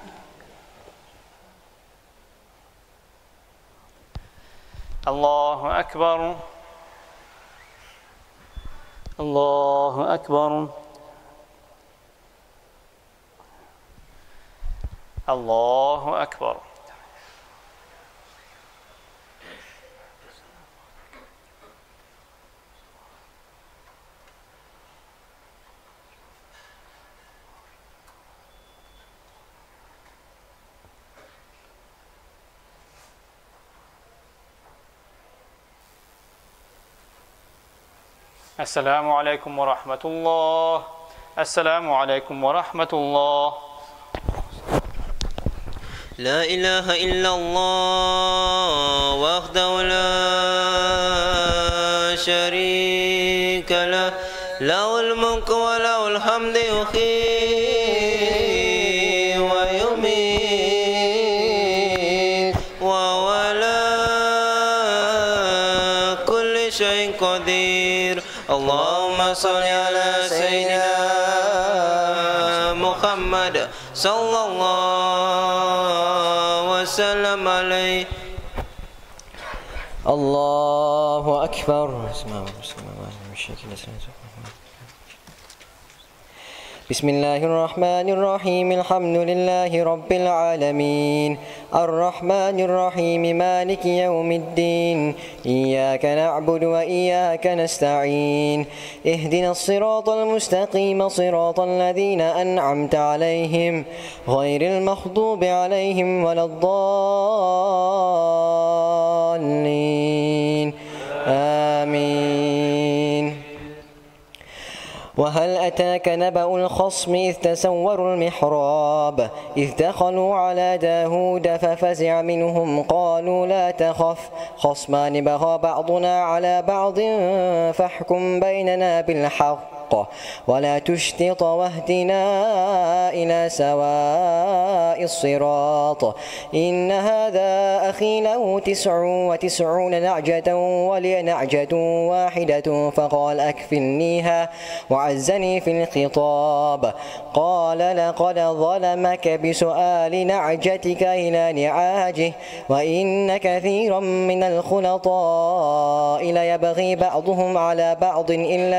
الله أكبر. الله أكبر. الله أكبر. السلام عليكم ورحمة الله. السلام عليكم ورحمة الله. لا إله إلا الله وحده لا شريك له له الملك وله الحمد يحيي ويميت وهو على كل شيء قدير. اللهم صل على سيدنا محمد صلى الله وسلم عليه. الله أكبر. بسم الله الرحمن الرحيم الحمد لله رب العالمين الرحمن الرحيم مالك يوم الدين إياك نعبد وإياك نستعين اهدنا الصراط المستقيم صراط الذين أنعمت عليهم غير المغضوب عليهم ولا الضالين آمين. وهل أتاك نبأ الخصم إذ تسوروا المحراب إذ دخلوا على داود ففزع منهم قالوا لا تخف خصمان بغى بعضنا على بعض فاحكم بيننا بالحق ولا تشطط واهدنا إلى سواء الصراط إن هذا أخي له 99 نعجة ولي نعجة واحدة فقال أكفلنيها وعزني في الخطاب قال لقد ظلمك بسؤال نعجتك إلى نعاجه وإن كثيرا من الخلطاء ليبغي بعضهم على بعض إلا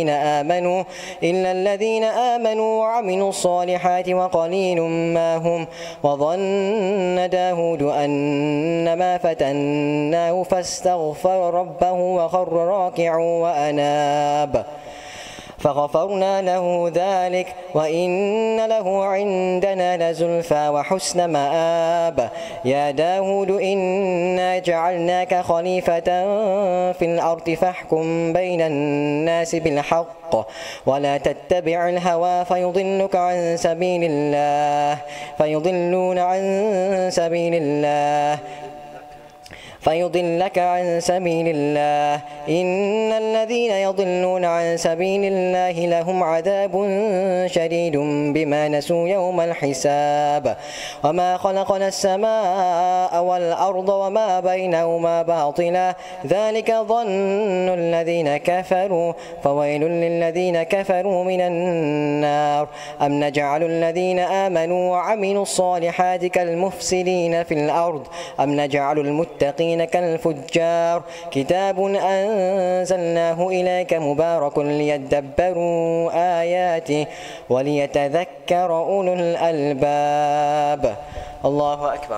الذين آمنوا وعملوا الصالحات وقليل ما هم وظن داود أنما فتناه فاستغفر ربه وخر راكعا وأناب فغفرنا له ذلك وإن له عندنا لزلفى وحسن مآب يا داود إنا جعلناك خليفة في الأرض فاحكم بين الناس بالحق ولا تتبع الهوى فيضلك عن سبيل الله فيضلك عن سبيل الله إن الذين يضلون عن سبيل الله لهم عذاب شديد بما نسوا يوم الحساب وما خلقنا السماء والأرض وما بينهما باطلا ذلك ظن الذين كفروا فويل للذين كفروا من النار أم نجعل الذين آمنوا وعملوا الصالحات كالمفسدين في الأرض أم نجعل المتقين كالفجار كتاب أنزلناه إليك مبارك ليدبروا آياته وليتذكر أولو الألباب. الله أكبر.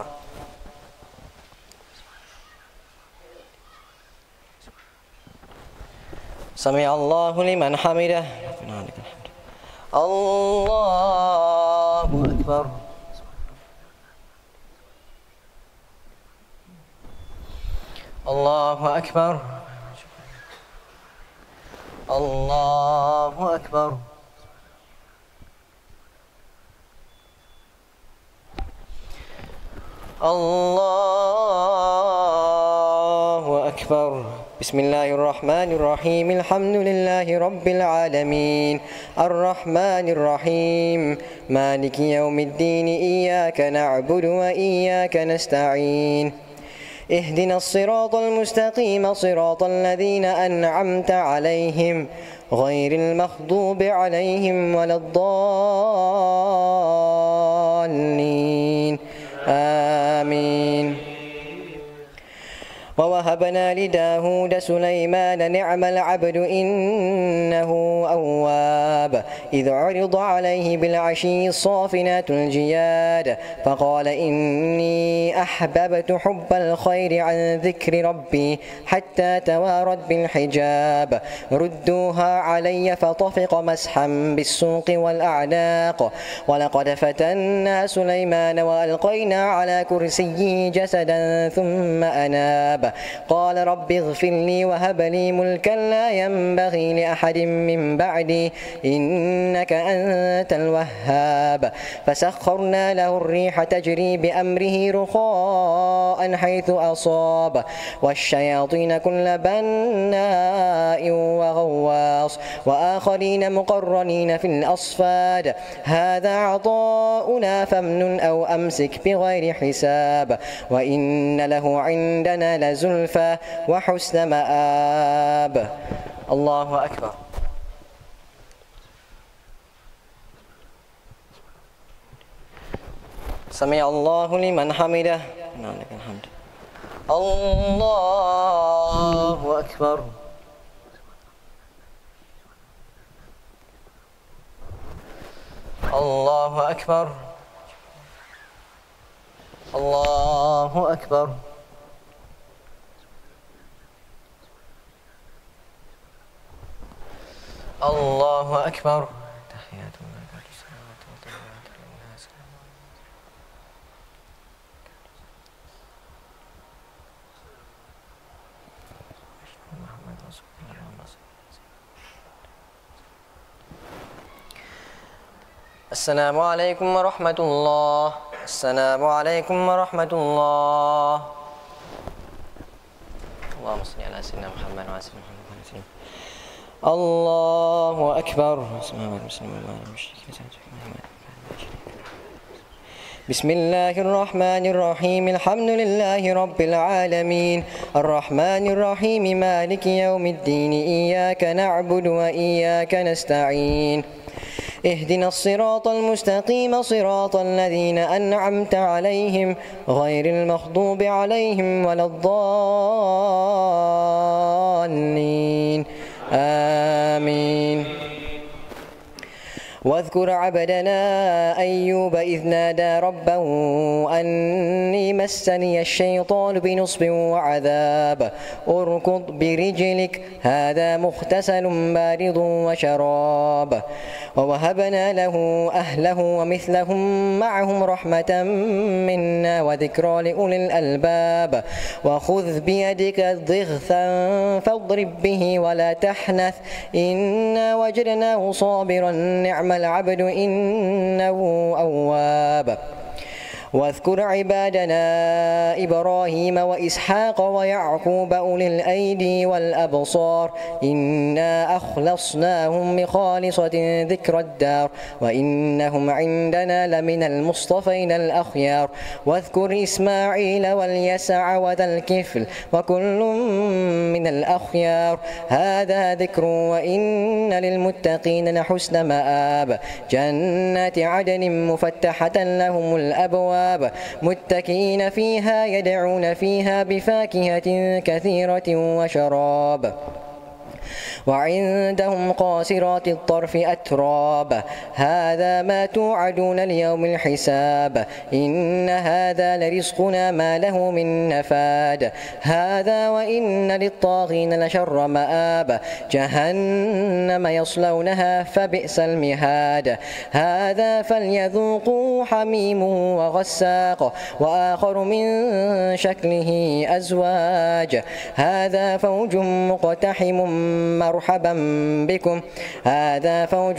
سمع الله لمن حمده. الله أكبر. الله أكبر. الله أكبر. الله أكبر. بسم الله الرحمن الرحيم الحمد لله رب العالمين الرحمن الرحيم مالك يوم الدين إياك نعبد وإياك نستعين اهدنا الصراط المستقيم صراط الذين أنعمت عليهم غير المغضوب عليهم ولا الضالين آمين. ووهبنا لداود سليمان نعم العبد إنه أواب إذ عرض عليه بالعشي الصافنات الجياد فقال إني أحببت حب الخير عن ذكر ربي حتى توارت بالحجاب ردوها علي فطفق مسحا بالسوق والأعناق ولقد فتنا سليمان وألقينا على كرسيه جسدا ثم أناب قال رب اغفر لي وهب لي ملكا لا ينبغي لأحد من بعدي إنك أنت الوهاب فسخرنا له الريح تجري بأمره رخاء حيث أصاب والشياطين كل بناء وغواص وآخرين مقرنين في الأصفاد هذا عطاؤنا فامنن أو أمسك بغير حساب وإن له عندنا لزلفى وحسن مآب. الله أكبر. سمع الله لمن حمده. لك الحمد. الله أكبر. الله أكبر الله أكبر الله أكبر. تحيات وبركات السماوات والطيبات للناس. محمد رسول الله. السلام عليكم ورحمة الله. السلام عليكم ورحمة الله. اللهم صل على سيدنا محمد وعلى سيدنا محمد. الله أكبر. بسم الله الرحمن الرحيم. الحمد لله رب العالمين الرحمن الرحيم مالك يوم الدين إياك نعبد وإياك نستعين اهدنا الصراط المستقيم صراط الذين أنعمت عليهم غير المغضوب عليهم ولا الضالين آمين. واذكر عبدنا أيوب إذ نادى ربه أني مسني الشيطان بنصب وعذاب اركض برجلك هذا مغتسل بارد وشراب. ووهبنا له أهله ومثلهم معهم رحمة منا وذكرى لأولي الألباب. وخذ بيدك ضغثا فاضرب به ولا تحنث إنا وجدناه صابرا نعم العبد إنه أواب. واذكر عبادنا إبراهيم وإسحاق ويعقوب أولي الأيدي والأبصار إنا أخلصناهم بخالصة ذكر الدار وإنهم عندنا لمن المصطفين الأخيار. واذكر إسماعيل واليسع وذا الكفل وكل من الأخيار هذا ذكر وإن للمتقين لحسن مآب. جنات عدن مفتحة لهم الأبواب متكئين فيها يدعون فيها بفاكهة كثيرة وشراب. وعندهم قاصرات الطرف أتراب هذا ما توعدون ليوم الحساب إن هذا لرزقنا ما له من نفاد. هذا وإن للطاغين لشر مآب جهنم يصلونها فبئس المهاد. هذا فليذوقوا حميم وغساق وآخر من شكله أزواج. هذا فوج مقتحم مرحبا بكم هذا فوج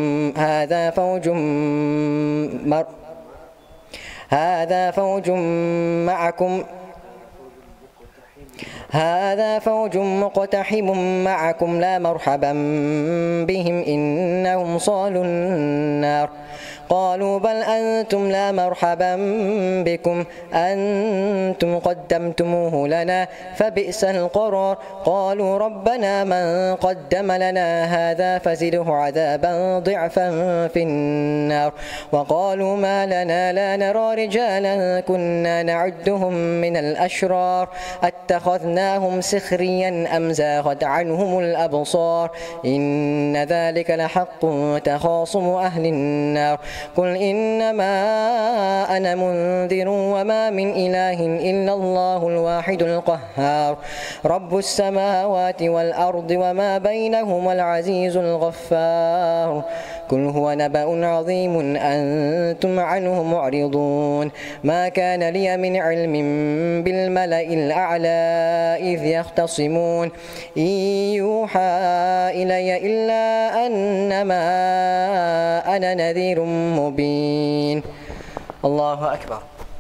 مقتحم معكم لا مرحبا بهم إنهم صالوا النار. قالوا بل أنتم لا مرحبا بكم أنتم قدمتموه لنا فبئس القرار. قالوا ربنا من قدم لنا هذا فزده عذابا ضعفا في النار. وقالوا ما لنا لا نرى رجالا كنا نعدهم من الأشرار اتخذناهم سخريا أم زاغت عنهم الأبصار إن ذلك لحق تخاصم أهل النار. قل إنما أنا منذر وما من إله إلا الله الواحد القهار رب السماوات والأرض وما بينهما العزيز الغفار. قل هو نبأ عظيم أنتم عنه معرضون. ما كان لي من علم بالملأ الأعلى إذ يختصمون إن يوحى إلي إلا أنما أنا نذير مبين. الله أكبر.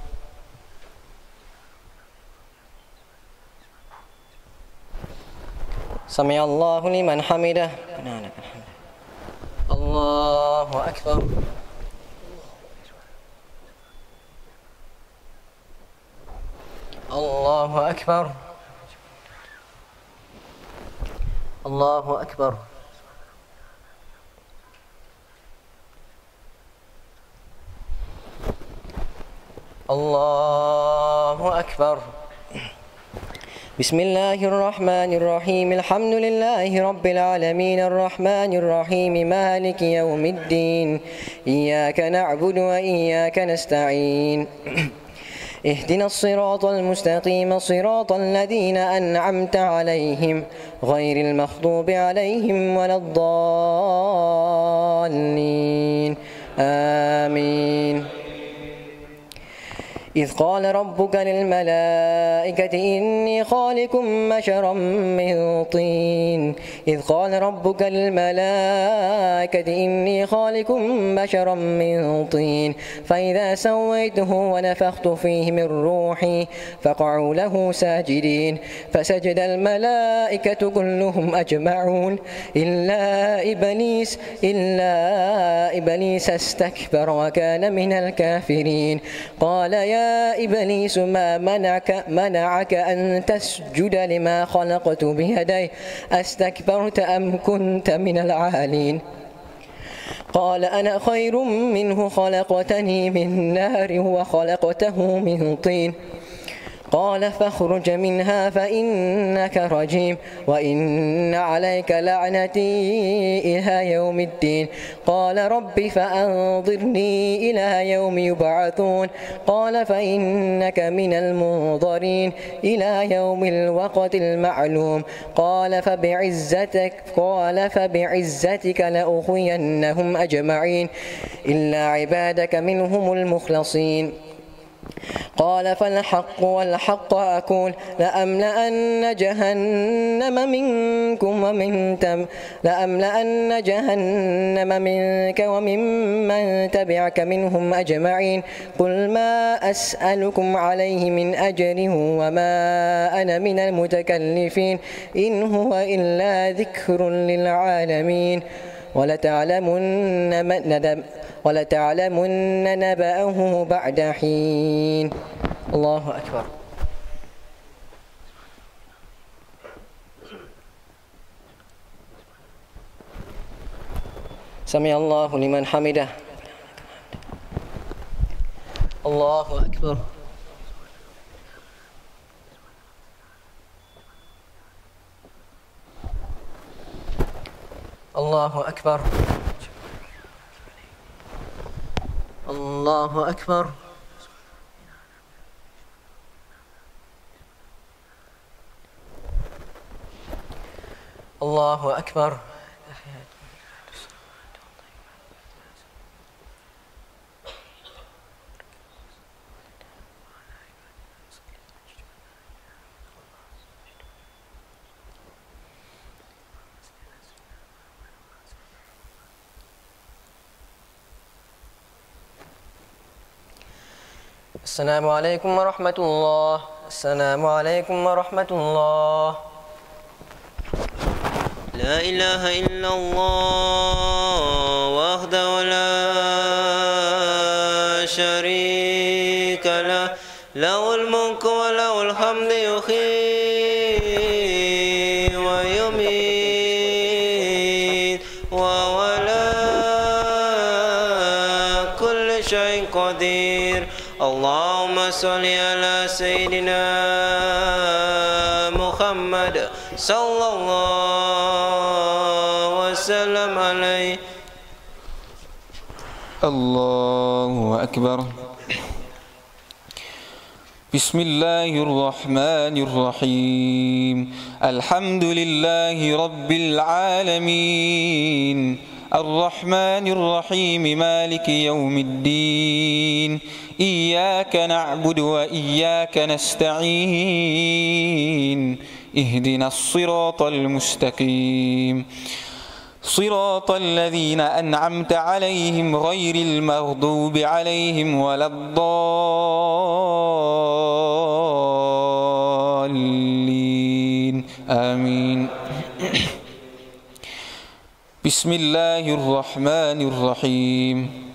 سمع الله لمن حمده. الله أكبر. الله أكبر. الله أكبر. الله أكبر. بسم الله الرحمن الرحيم الحمد لله رب العالمين الرحمن الرحيم مالك يوم الدين إياك نعبد وإياك نستعين اهدنا الصراط المستقيم صراط الذين أنعمت عليهم غير المغضوب عليهم ولا الضالين آمين إذ قال ربك للملائكة إني خالق بشرا من طين إذ قال ربك للملائكة إني خالق بشرا من طين فإذا سويته ونفخت فيه من روحي فقعوا له ساجدين فسجد الملائكة كلهم أجمعون إلا إبليس استكبر وكان من الكافرين قال يا إبليس ما منعك أن تسجد لما خلقت بيدي أستكبرت أم كنت من العالين قال أنا خير منه خلقتني من نار وخلقته من طين قال فاخرج منها فإنك رجيم وإن عليك لعنتي إلى يوم الدين قال رب فأنظرني إلى يوم يبعثون قال فإنك من المنظرين إلى يوم الوقت المعلوم قال فبعزتك لأغوينهم أجمعين إلا عبادك منهم المخلصين قال فالحق والحق أقول لأملأن جهنم منك وممن تبعك منهم أجمعين قل ما أسألكم عليه من أجر وما أنا من المتكلفين إن هو إلا ذكر للعالمين ولتعلمن نبأه بعد حين الله أكبر سمع الله لمن حمده الله أكبر الله أكبر الله أكبر الله أكبر السلام عليكم ورحمة الله السلام عليكم ورحمة الله لا إله إلا الله وحده لا شريك له له الملك وله الحمد يحيي ويميت وهو على كل شيء قدير اللهم صل على سيدنا محمد صلى الله وسلم عليه. الله أكبر. بسم الله الرحمن الرحيم. الحمد لله رب العالمين الرحمن الرحيم مالك يوم الدين إياك نعبد وإياك نستعين اهدنا الصراط المستقيم صراط الذين أنعمت عليهم غير المغضوب عليهم ولا الضالين آمين. بسم الله الرحمن الرحيم.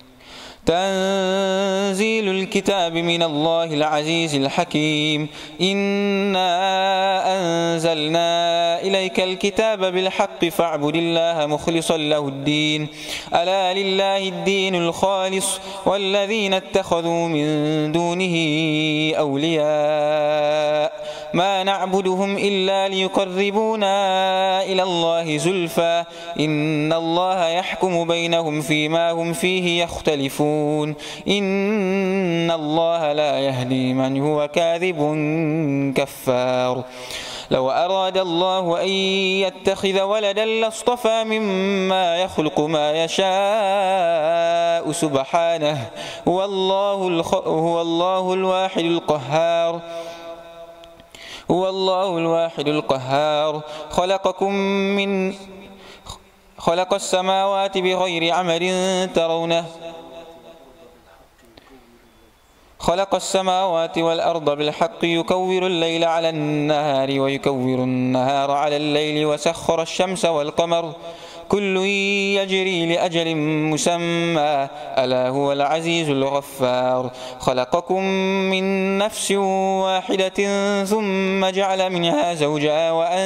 تنزيل الكتاب من الله العزيز الحكيم. إنا أنزلنا إليك الكتاب بالحق فاعبد الله مخلصا له الدين ألا لله الدين الخالص والذين اتخذوا من دونه أولياء ما نعبدهم إلا ليقربونا إلى الله زلفى إن الله يحكم بينهم فيما هم فيه يختلفون إن الله لا يهدي من هو كاذب كفار لو أراد الله أن يتخذ ولدا لاصطفى مما يخلق ما يشاء سبحانه هو الله الواحد القهار خلق السماوات بغير عمد ترونه خلق السماوات والأرض بالحق يكور الليل على النهار ويكور النهار على الليل وسخر الشمس والقمر كل يجري لأجل مسمى ألا هو العزيز الغفار خلقكم من نفس واحدة ثم جعل منها زوجها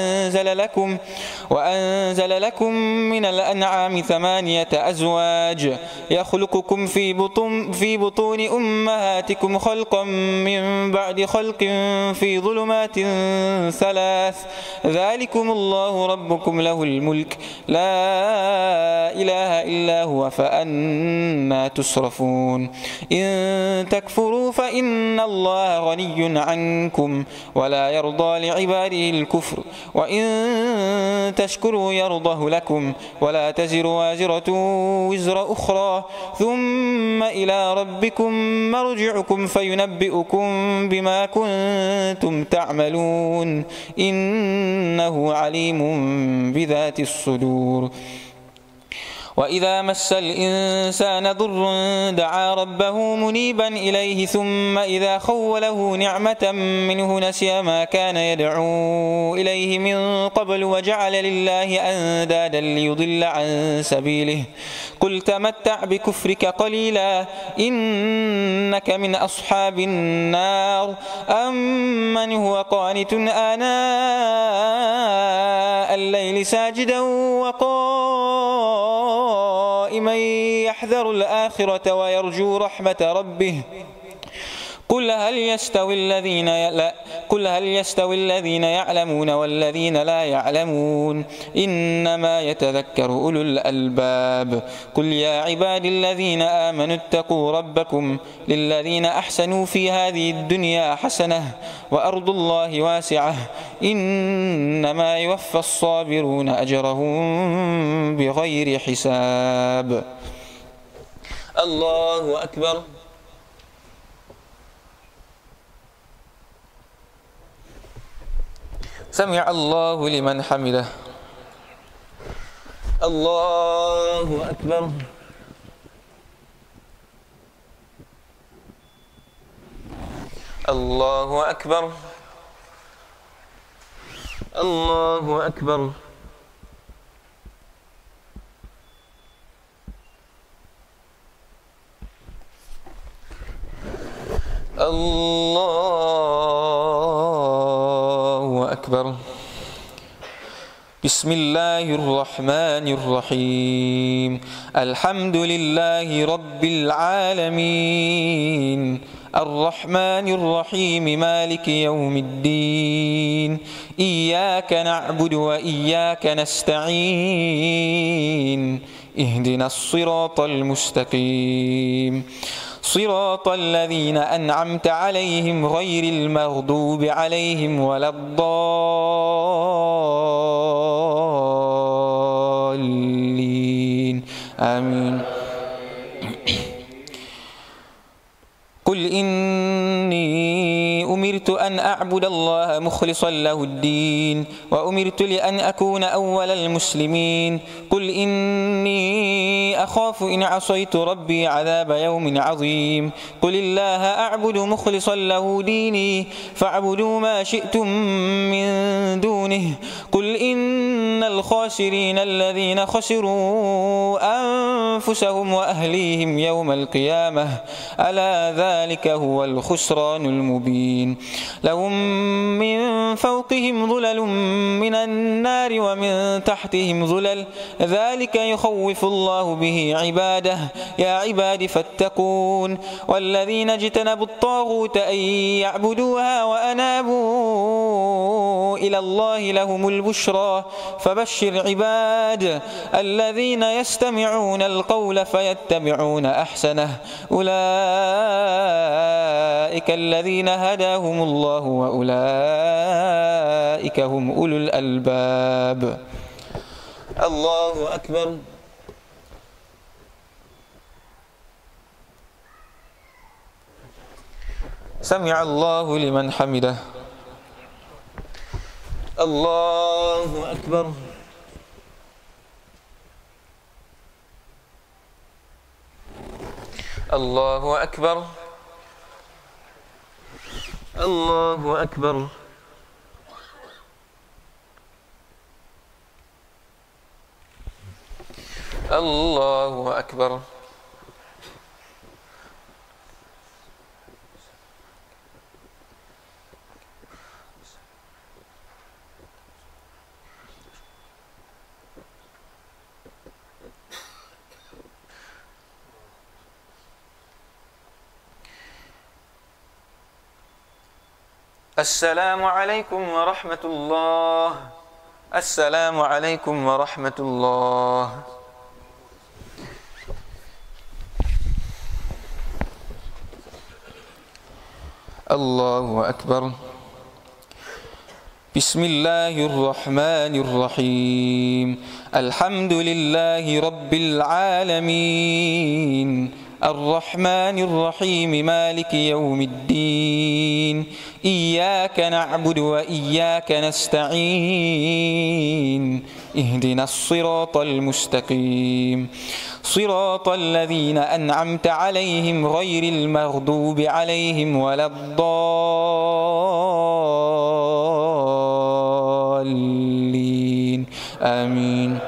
وأنزل لكم من الأنعام 8 أزواج يخلقكم في بطون أمهاتكم خلقا من بعد خلق في ظلمات 3 ذلكم الله ربكم له الملك لا إله إلا هو فأنى تصرفون إن تكفروا فإن الله غني عنكم ولا يرضى لعباده الكفر وإن تشكروا يرضه لكم ولا تزر وازرة وزر أخرى ثم إلى ربكم مرجعكم فينبئكم بما كنتم تعملون إنه عليم بذات الصدور وإذا مس الإنسان ضر دعا ربه منيبا إليه ثم إذا خوله نعمة منه نسي ما كان يدعو إليه من قبل وجعل لله أندادا ليضل عن سبيله قل تمتع بكفرك قليلا إنك من أصحاب النار أمن هو قانت آناء الليل ساجدا وقائما يحذر الآخرة ويرجو رحمة ربه قل هل يستوي الذين يعلمون والذين لا يعلمون إنما يتذكر أولو الألباب قل يا عبادي الذين آمنوا اتقوا ربكم للذين أحسنوا في هذه الدنيا حسنة وأرض الله واسعة إنما يوفى الصابرون أجرهم بغير حساب الله أكبر سمع الله لمن حمده الله أكبر الله أكبر الله أكبر الله أكبر بسم الله الرحمن الرحيم الحمد لله رب العالمين الرحمن الرحيم مالك يوم الدين إياك نعبد وإياك نستعين اهدنا الصراط المستقيم صراط الذين أنعمت عليهم غير المغضوب عليهم ولا الضالين آمين قل إني أمرت أن أعبد الله مخلصا له الدين وأمرت لأن أكون أول المسلمين قل إني أخاف إن عصيت ربي عذاب يوم عظيم قل الله أعبد مخلصا له ديني فاعبدوا ما شئتم من دونه قل إن الخاسرين الذين خسروا أنفسهم وأهليهم يوم القيامة ألا ذلك هو الخسران المبين لهم من فوقهم ظلل من النار ومن تحتهم ظلل ذلك يخوف الله به عباده يا عباد فاتقون والذين اجتنبوا الطاغوت أن يعبدوها وأنابوا وأنيبوا إلى الله لهم البشرى فبشر عباد الذين يستمعون القول فيتبعون أحسنه أولئك الذين هداهم الله وأولئك هم أولو الألباب. الله أكبر. سمع الله لمن حمده. الله أكبر. الله أكبر. الله أكبر. الله أكبر. السلام عليكم ورحمة الله. السلام عليكم ورحمة الله. الله أكبر. بسم الله الرحمن الرحيم. الحمد لله رب العالمين الرحمن الرحيم مالك يوم الدين إياك نعبد وإياك نستعين اهدنا الصراط المستقيم صراط الذين أنعمت عليهم غير المغضوب عليهم ولا الضالين آمين.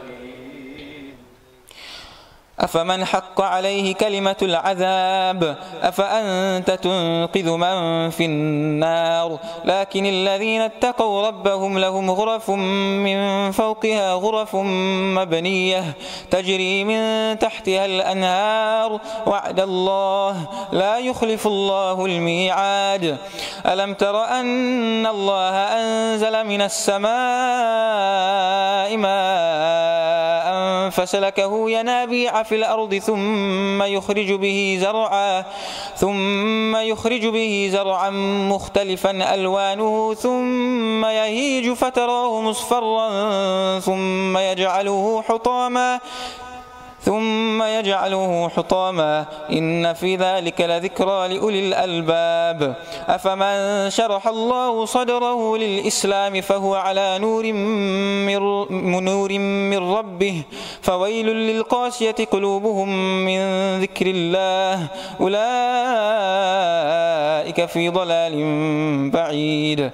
أفمن حق عليه كلمة العذاب أفأنت تنقذ من في النار لكن الذين اتقوا ربهم لهم غرف من فوقها غرف مبنية تجري من تحتها الأنهار وعد الله لا يخلف الله الميعاد. ألم تر أن الله أنزل من السماء ماء فسلكه ينابيع في الأرض ثم يخرج به زرعا مختلفا ألوانه ثم يهيج فتراه مصفرا ثم يجعله حطاما إن في ذلك لذكرى لأولي الألباب. أفمن شرح الله صدره للإسلام فهو على نور من ربه فويل للقاسية قلوبهم من ذكر الله أولئك في ضلال بعيد.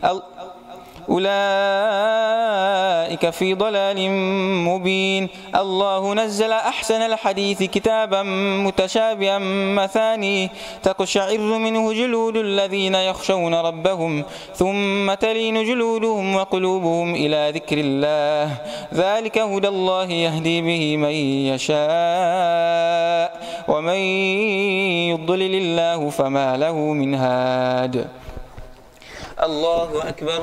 أولئك في ضلال مبين. الله نزل أحسن الحديث كتابا متشابها مثاني تقشعر منه جلود الذين يخشون ربهم ثم تلين جلودهم وقلوبهم إلى ذكر الله ذلك هدى الله يهدي به من يشاء ومن يضلل الله فما له من هاد. الله أكبر.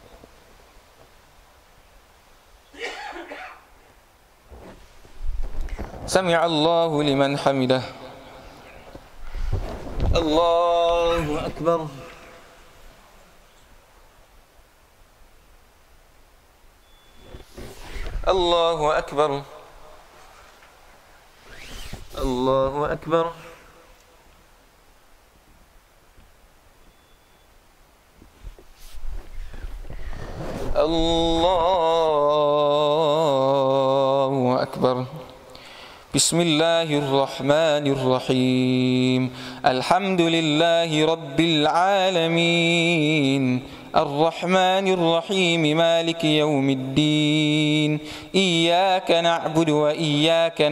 سمع الله لمن حمده. الله أكبر. الله أكبر. الله أكبر. الله أكبر. بسم الله الرحمن الرحيم. الحمد لله رب العالمين الرحمن الرحيم مالك يوم الدين إياك نعبد وإياك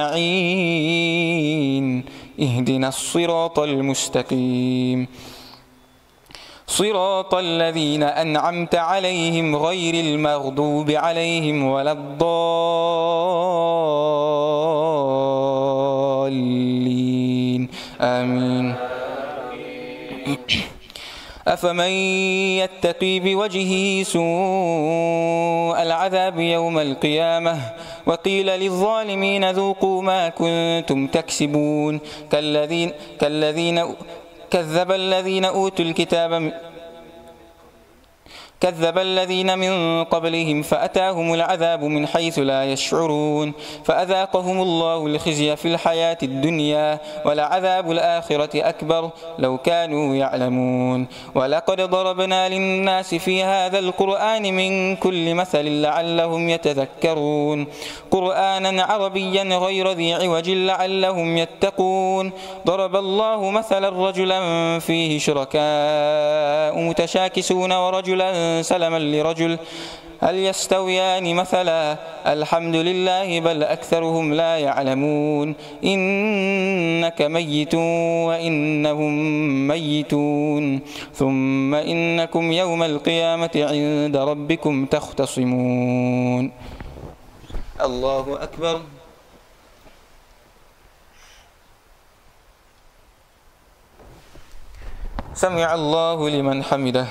نستعين اهدنا الصراط المستقيم صراط الذين أنعمت عليهم غير المغضوب عليهم ولا الضالين آمين. أفمن يتقي بوجهه سوء العذاب يوم القيامة وقيل للظالمين ذوقوا ما كنتم تكسبون كذب الذين من قبلهم فأتاهم العذاب من حيث لا يشعرون فأذاقهم الله الخزي في الحياة الدنيا ولعذاب الآخرة أكبر لو كانوا يعلمون ولقد ضربنا للناس في هذا القرآن من كل مثل لعلهم يتذكرون قرآنا عربيا غير ذي عوج لعلهم يتقون ضرب الله مثلا رجلا فيه شركاء متشاكسون ورجلا سلما لرجل هل يستويان مثلا الحمد لله بل أكثرهم لا يعلمون إنك ميت وإنهم ميتون ثم إنكم يوم القيامة عند ربكم تختصمون. الله أكبر. سمع الله لمن حمده.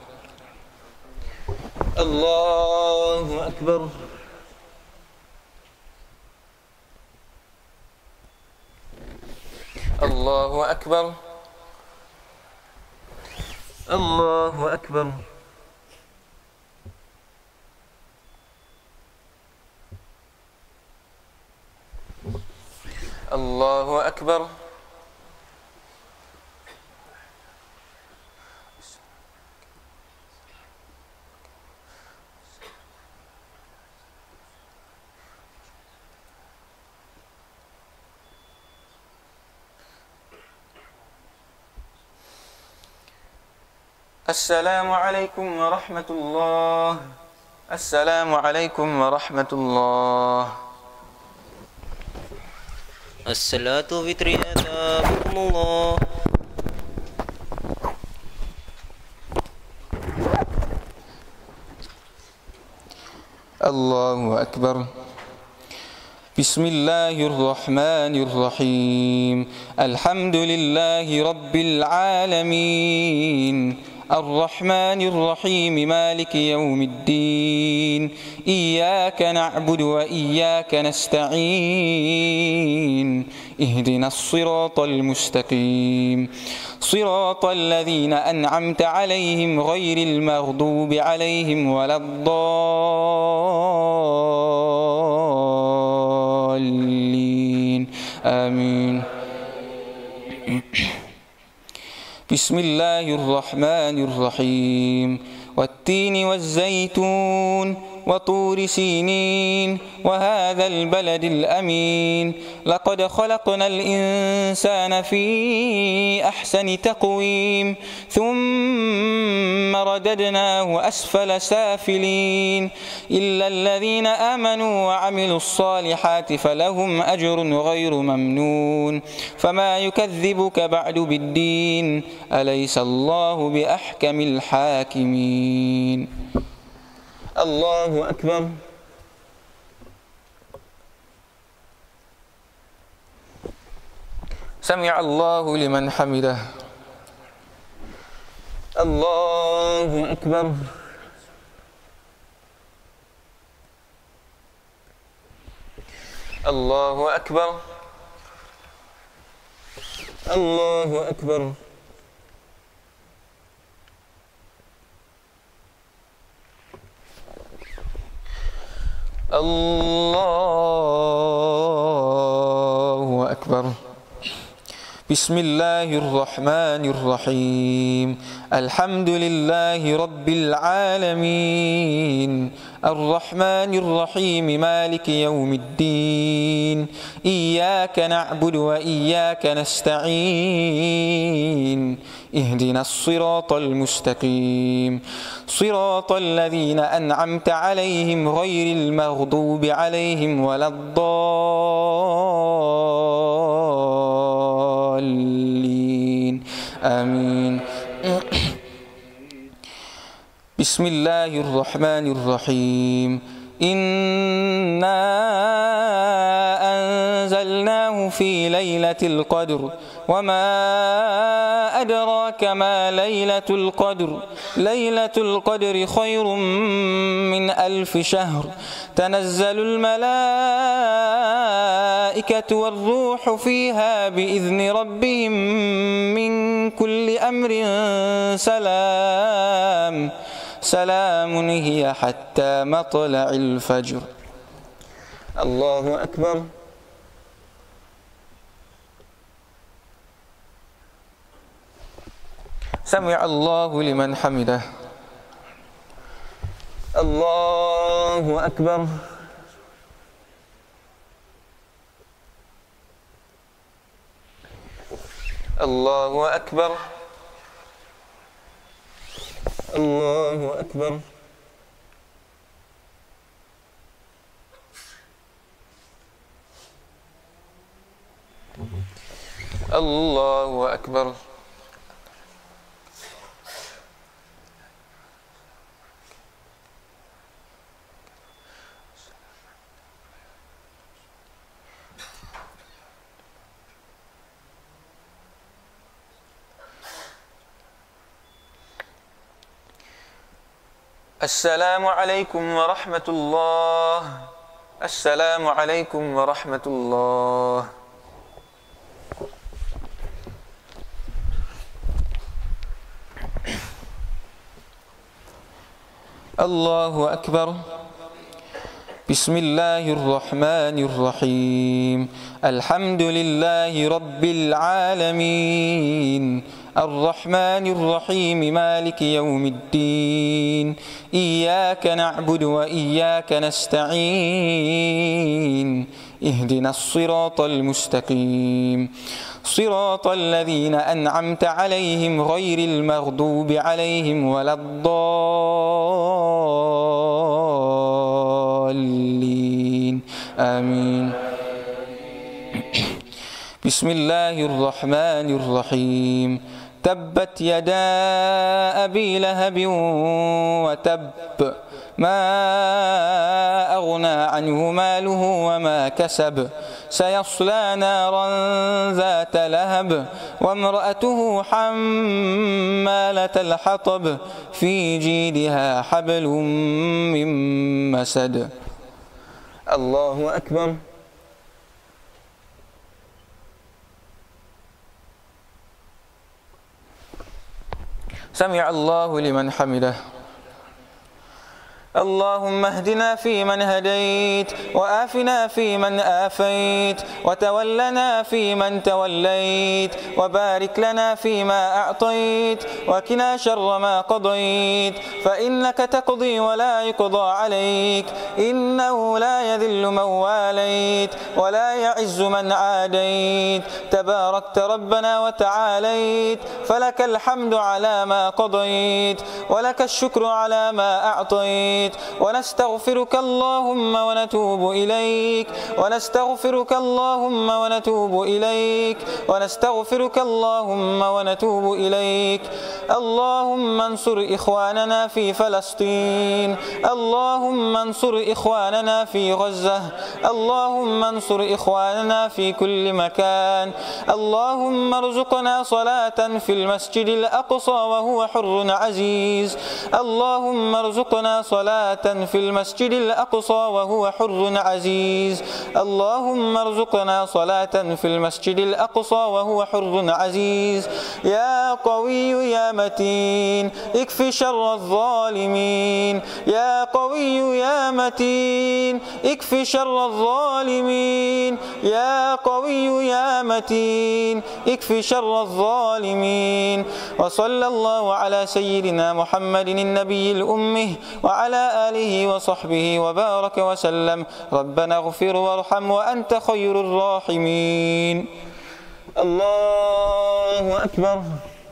الله أكبر. الله أكبر. الله أكبر. الله أكبر. السلام عليكم ورحمة الله. السلام عليكم ورحمة الله. الصلاة فطري أثابكم الله. الله أكبر. بسم الله الرحمن الرحيم. الحمد لله رب العالمين الرحمن الرحيم مالك يوم الدين إياك نعبد وإياك نستعين اهدنا الصراط المستقيم صراط الذين أنعمت عليهم غير المغضوب عليهم ولا الضالين آمين. بسم الله الرحمن الرحيم والتين والزيتون وطور سينين وهذا البلد الأمين لقد خلقنا الإنسان في أحسن تقويم ثم رددناه أسفل سافلين إلا الذين آمنوا وعملوا الصالحات فلهم أجر غير ممنون فما يكذبك بعد بالدين أليس الله بأحكم الحاكمين. الله أكبر. سمع الله لمن حمده. الله أكبر. الله أكبر. الله أكبر. الله أكبر. بسم الله الرحمن الرحيم الحمد لله رب العالمين الرحمن الرحيم مالك يوم الدين إياك نعبد وإياك نستعين اهدنا الصراط المستقيم صراط الذين أنعمت عليهم غير المغضوب عليهم ولا الضالين آمين. بسم الله الرحمن الرحيم إنا أنزلناه في ليلة القدر وما أدراك ما ليلة القدر ليلة القدر خير من 1000 شهر تنزل الملائكة والروح فيها بإذن ربهم من كل أمر سلام هي حتى مطلع الفجر. الله أكبر. سمع الله لمن حمده. الله أكبر. الله أكبر. الله أكبر. الله أكبر. السلام عليكم ورحمة الله. السلام عليكم ورحمة الله. الله أكبر. بسم الله الرحمن الرحيم. الحمد لله رب العالمين الرحمن الرحيم مالك يوم الدين إياك نعبد وإياك نستعين اهدنا الصراط المستقيم صراط الذين أنعمت عليهم غير المغضوب عليهم ولا الضالين آمين. بسم الله الرحمن الرحيم. تبت يدا أبي لهب وتب ما أغنى عنه ماله وما كسب سيصلى نارا ذات لهب وامرأته حمالة الحطب في جيدها حبل من مسد. الله أكبر. سمع الله لمن حمده. اللهم اهدنا فيمن هديت وآفنا فيمن آفيت وتولنا فيمن توليت وبارك لنا فيما أعطيت وقنا شر ما قضيت فإنك تقضي ولا يقضى عليك إنه لا يذل من واليت ولا يعز من عاديت تباركت ربنا وتعاليت فلك الحمد على ما قضيت ولك الشكر على ما أعطيت ونستغفرك اللهم ونتوب إليك ونستغفرك اللهم ونتوب إليك ونستغفرك اللهم ونتوب إليك. اللهم انصر إخواننا في فلسطين اللهم انصر إخواننا في غزة اللهم انصر إخواننا في كل مكان. اللهم ارزقنا صلاة في المسجد الأقصى وهو حر عزيز. اللهم ارزقنا صلاة في المسجد الأقصى وهو حر عزيز. اللهم ارزقنا صلاة في المسجد الأقصى وهو حر عزيز. يا قوي يا متين اكف شر الظالمين. يا قوي يا متين اكف شر الظالمين. يا قوي يا متين اكف شر الظالمين. وصلى الله على سيدنا محمد النبي الأمي وعلى آله وصحبه وبارك وسلم. ربنا اغفر وارحم وأنت خير الراحمين. الله أكبر.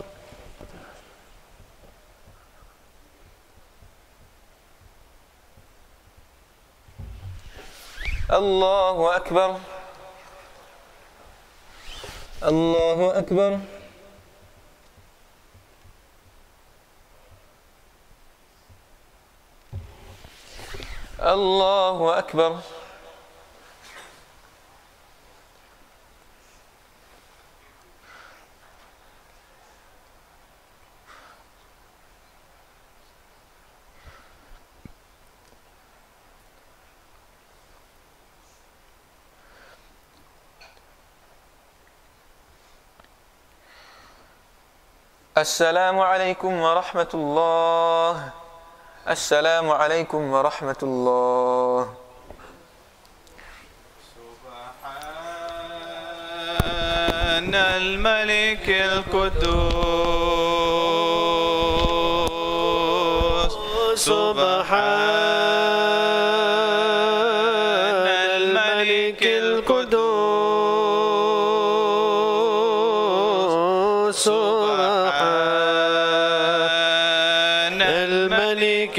الله أكبر. الله أكبر. الله أكبر. السلام عليكم ورحمة الله. السلام عليكم ورحمة الله. سبحان الملك القدوس سبحان الملك القدوس سبحان الملك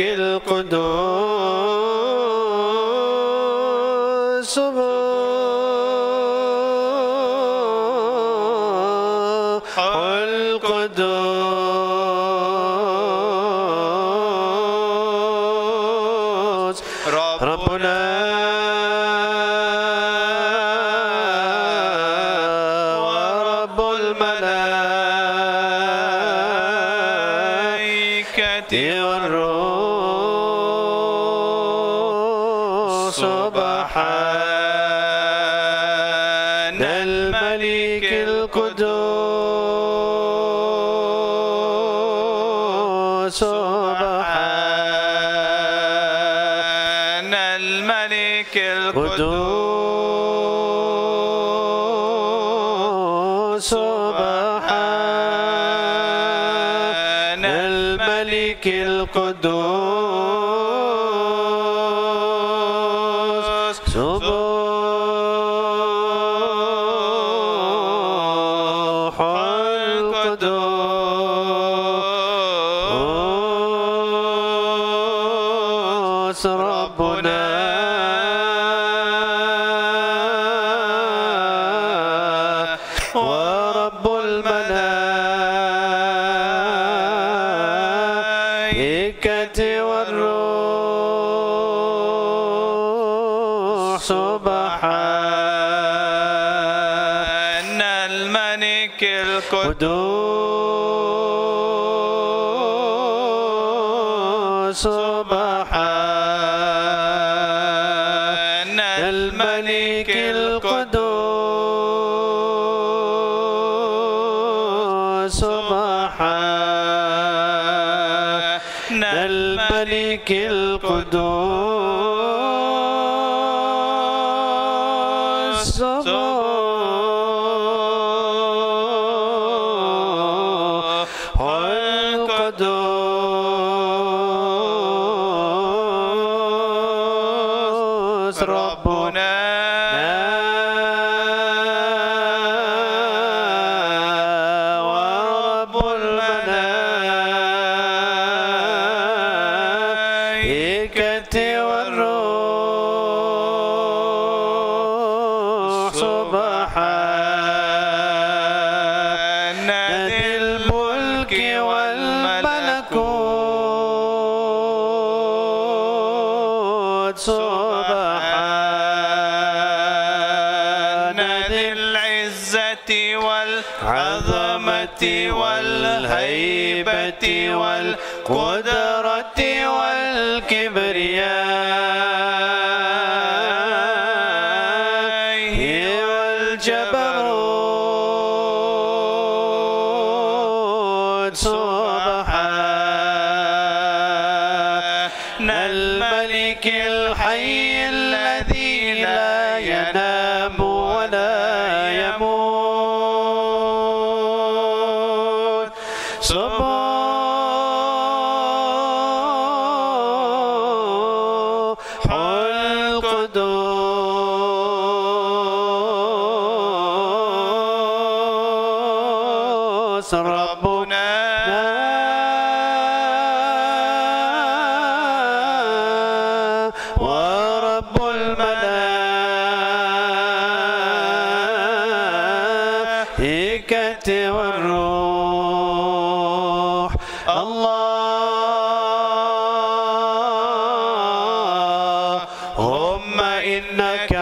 القدوس القدوس ربنا ورب الملائكة والروح سبحان الملك القدوس سبحان الملك القدوس سبحان الملك القدوس سبوح القدوس ربنا ورب الملائكة والروح سبحان الملك القدوس سبحان الملك القدوس سبحان الملك القدوس سبوح القدوس ربنا ورب الملائكة والروح سبحان ذي الملك والملكوت سبحان ذي العزة والعظمة والهيبة والقدرة والكبرياء والجبروت سبحان الملك الحي الذي لا ينام ولا يموت سبوح القدوس ربنا ورب الملائكة والروح اللهم إنك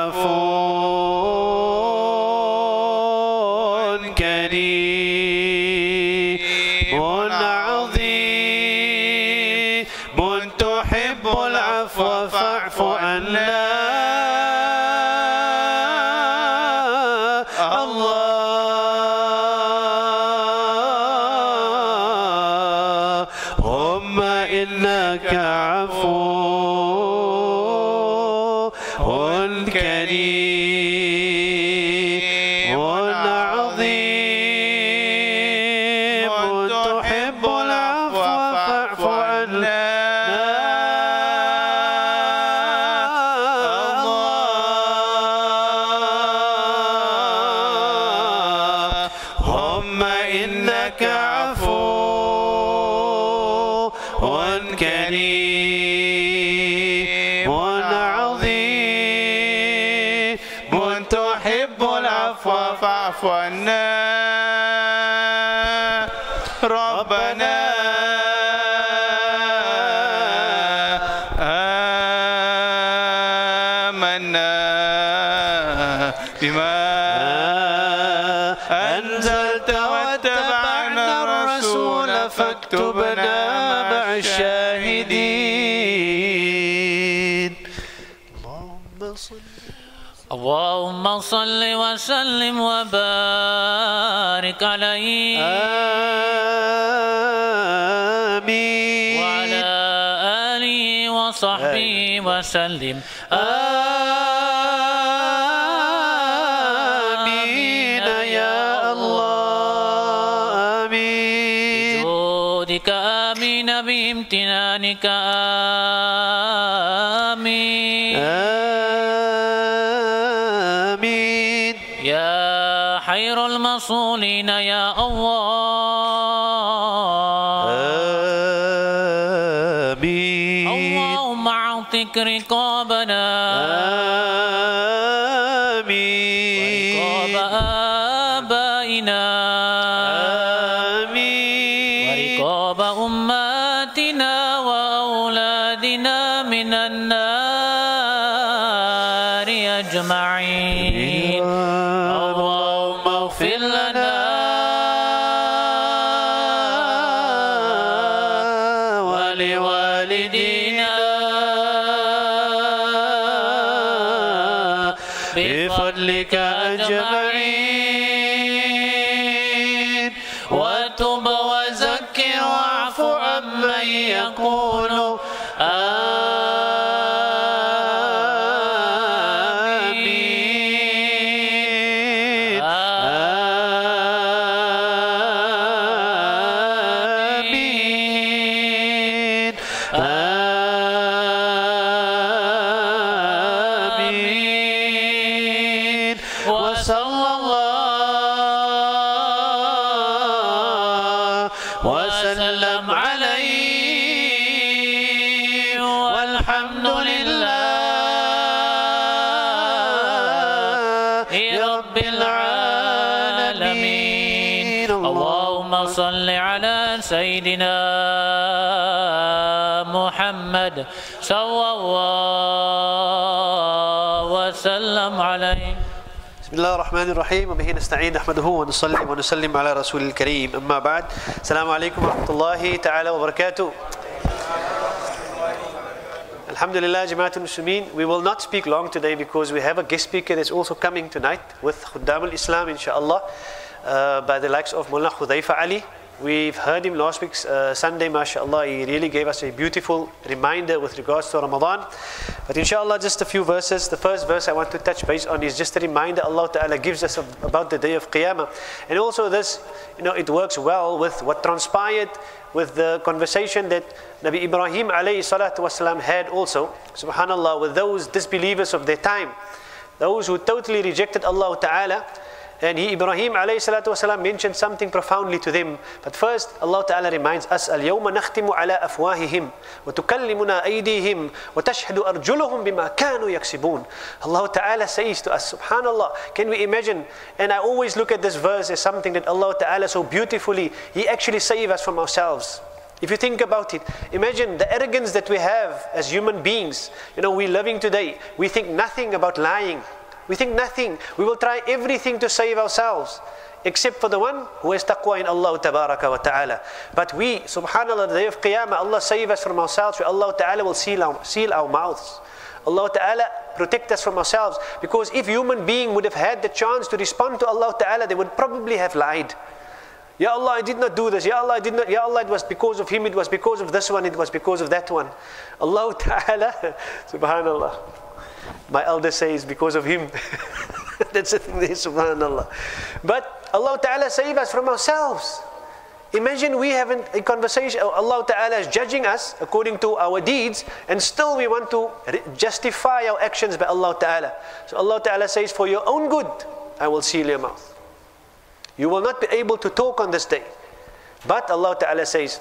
عفو كريم عظيم تحب العفو فاعف عنا إنك عفو كريم عظيم تحب العفو فاعف عنا اللهم إنك عفو كريم عظيم تحب العفو فاعف عنا ربنا آمنا بما أنزلت واتبعنا الرسول فاكتبنا مع الشاهدين. اللهم صل وسلم وبارك عليه آمين وعلى آله وصحبه وسلم آمين يا الله آمين بجودك آمين بامتنانك آمين آمين يا خير المصولين يا الله آمين اللهم اعتق رقابنا آمين ورقاب آبائنا آمين ورقاب أماتنا وأولادنا من النار أجمعين. اللهم اغفر لنا ولوالدينا بفضلك أجمعين وتب وذكر واعف عمن يقول آمين آمين آمين وصلى الله وسلم عليه والحمد لله رب العالمين. اللهم صل على سيدنا محمد صلى الله وسلم عليه. بسم الله الرحمن الرحيم وبه نستعين نحمده ونصلي ونسلم على رسول الكريم أما بعد. السلام عليكم ورحمة الله تعالى وبركاته. Alhamdulillah, Jamaatul Muslimin, we will not speak long today because we have a guest speaker that's also coming tonight with Khuddam al-Islam, inshallah, by the likes of Mullah Hudhaifa Ali. We've heard him last week's Sunday, mashallah. He really gave us a beautiful reminder with regards to Ramadan. But inshallah, just a few verses. The first verse I want to touch base on is just a reminder Allah Ta'ala gives us about the day of Qiyamah. And also this, it works well with what transpired with the conversation that Nabi Ibrahim alayhi salatu wasalam had also, subhanallah, with those disbelievers of their time. Those who totally rejected Allah Ta'ala. And Ibrahim alayhi salatu wasalam mentioned something profoundly to them. But first, Allah Ta'ala reminds us, الْيَوْمَ نَخْتِمُ عَلَىٰ أَفْوَاهِهِمْ وَتُكَلِّمُنَا أَيْدِيهِمْ وَتَشْهَدُ أَرْجُلُهُمْ بِمَا كَانُوا يَكْسِبُونَ. Allah Ta'ala says to us, subhanallah, can we imagine? And I always look at this verse as something that Allah Ta'ala so beautifully, He actually saves us from ourselves. If you think about it, imagine the arrogance that we have as human beings. We're living today, we think nothing about lying. We think nothing. We will try everything to save ourselves, except for the one who has taqwa in Allah tabaraka wa ta'ala. But we, subhanallah, the day of Qiyamah, Allah save us from ourselves, where Allah Ta'ala will seal our mouths. Allah Ta'ala protect us from ourselves. Because if human being would have had the chance to respond to Allah Ta'ala, they would probably have lied. Ya Allah, I did not do this. Ya Allah, I did not. Ya Allah, it was because of him. It was because of this one. It was because of that one. Allah Ta'ala, subhanallah. My elder says because of him. That's the thing there, subhanallah. But Allah Ta'ala save us from ourselves. Imagine we having a conversation, Allah Ta'ala is judging us according to our deeds, and still we want to justify our actions by Allah Ta'ala. So Allah Ta'ala says, for your own good, I will seal your mouth. You will not be able to talk on this day. But Allah Ta'ala says,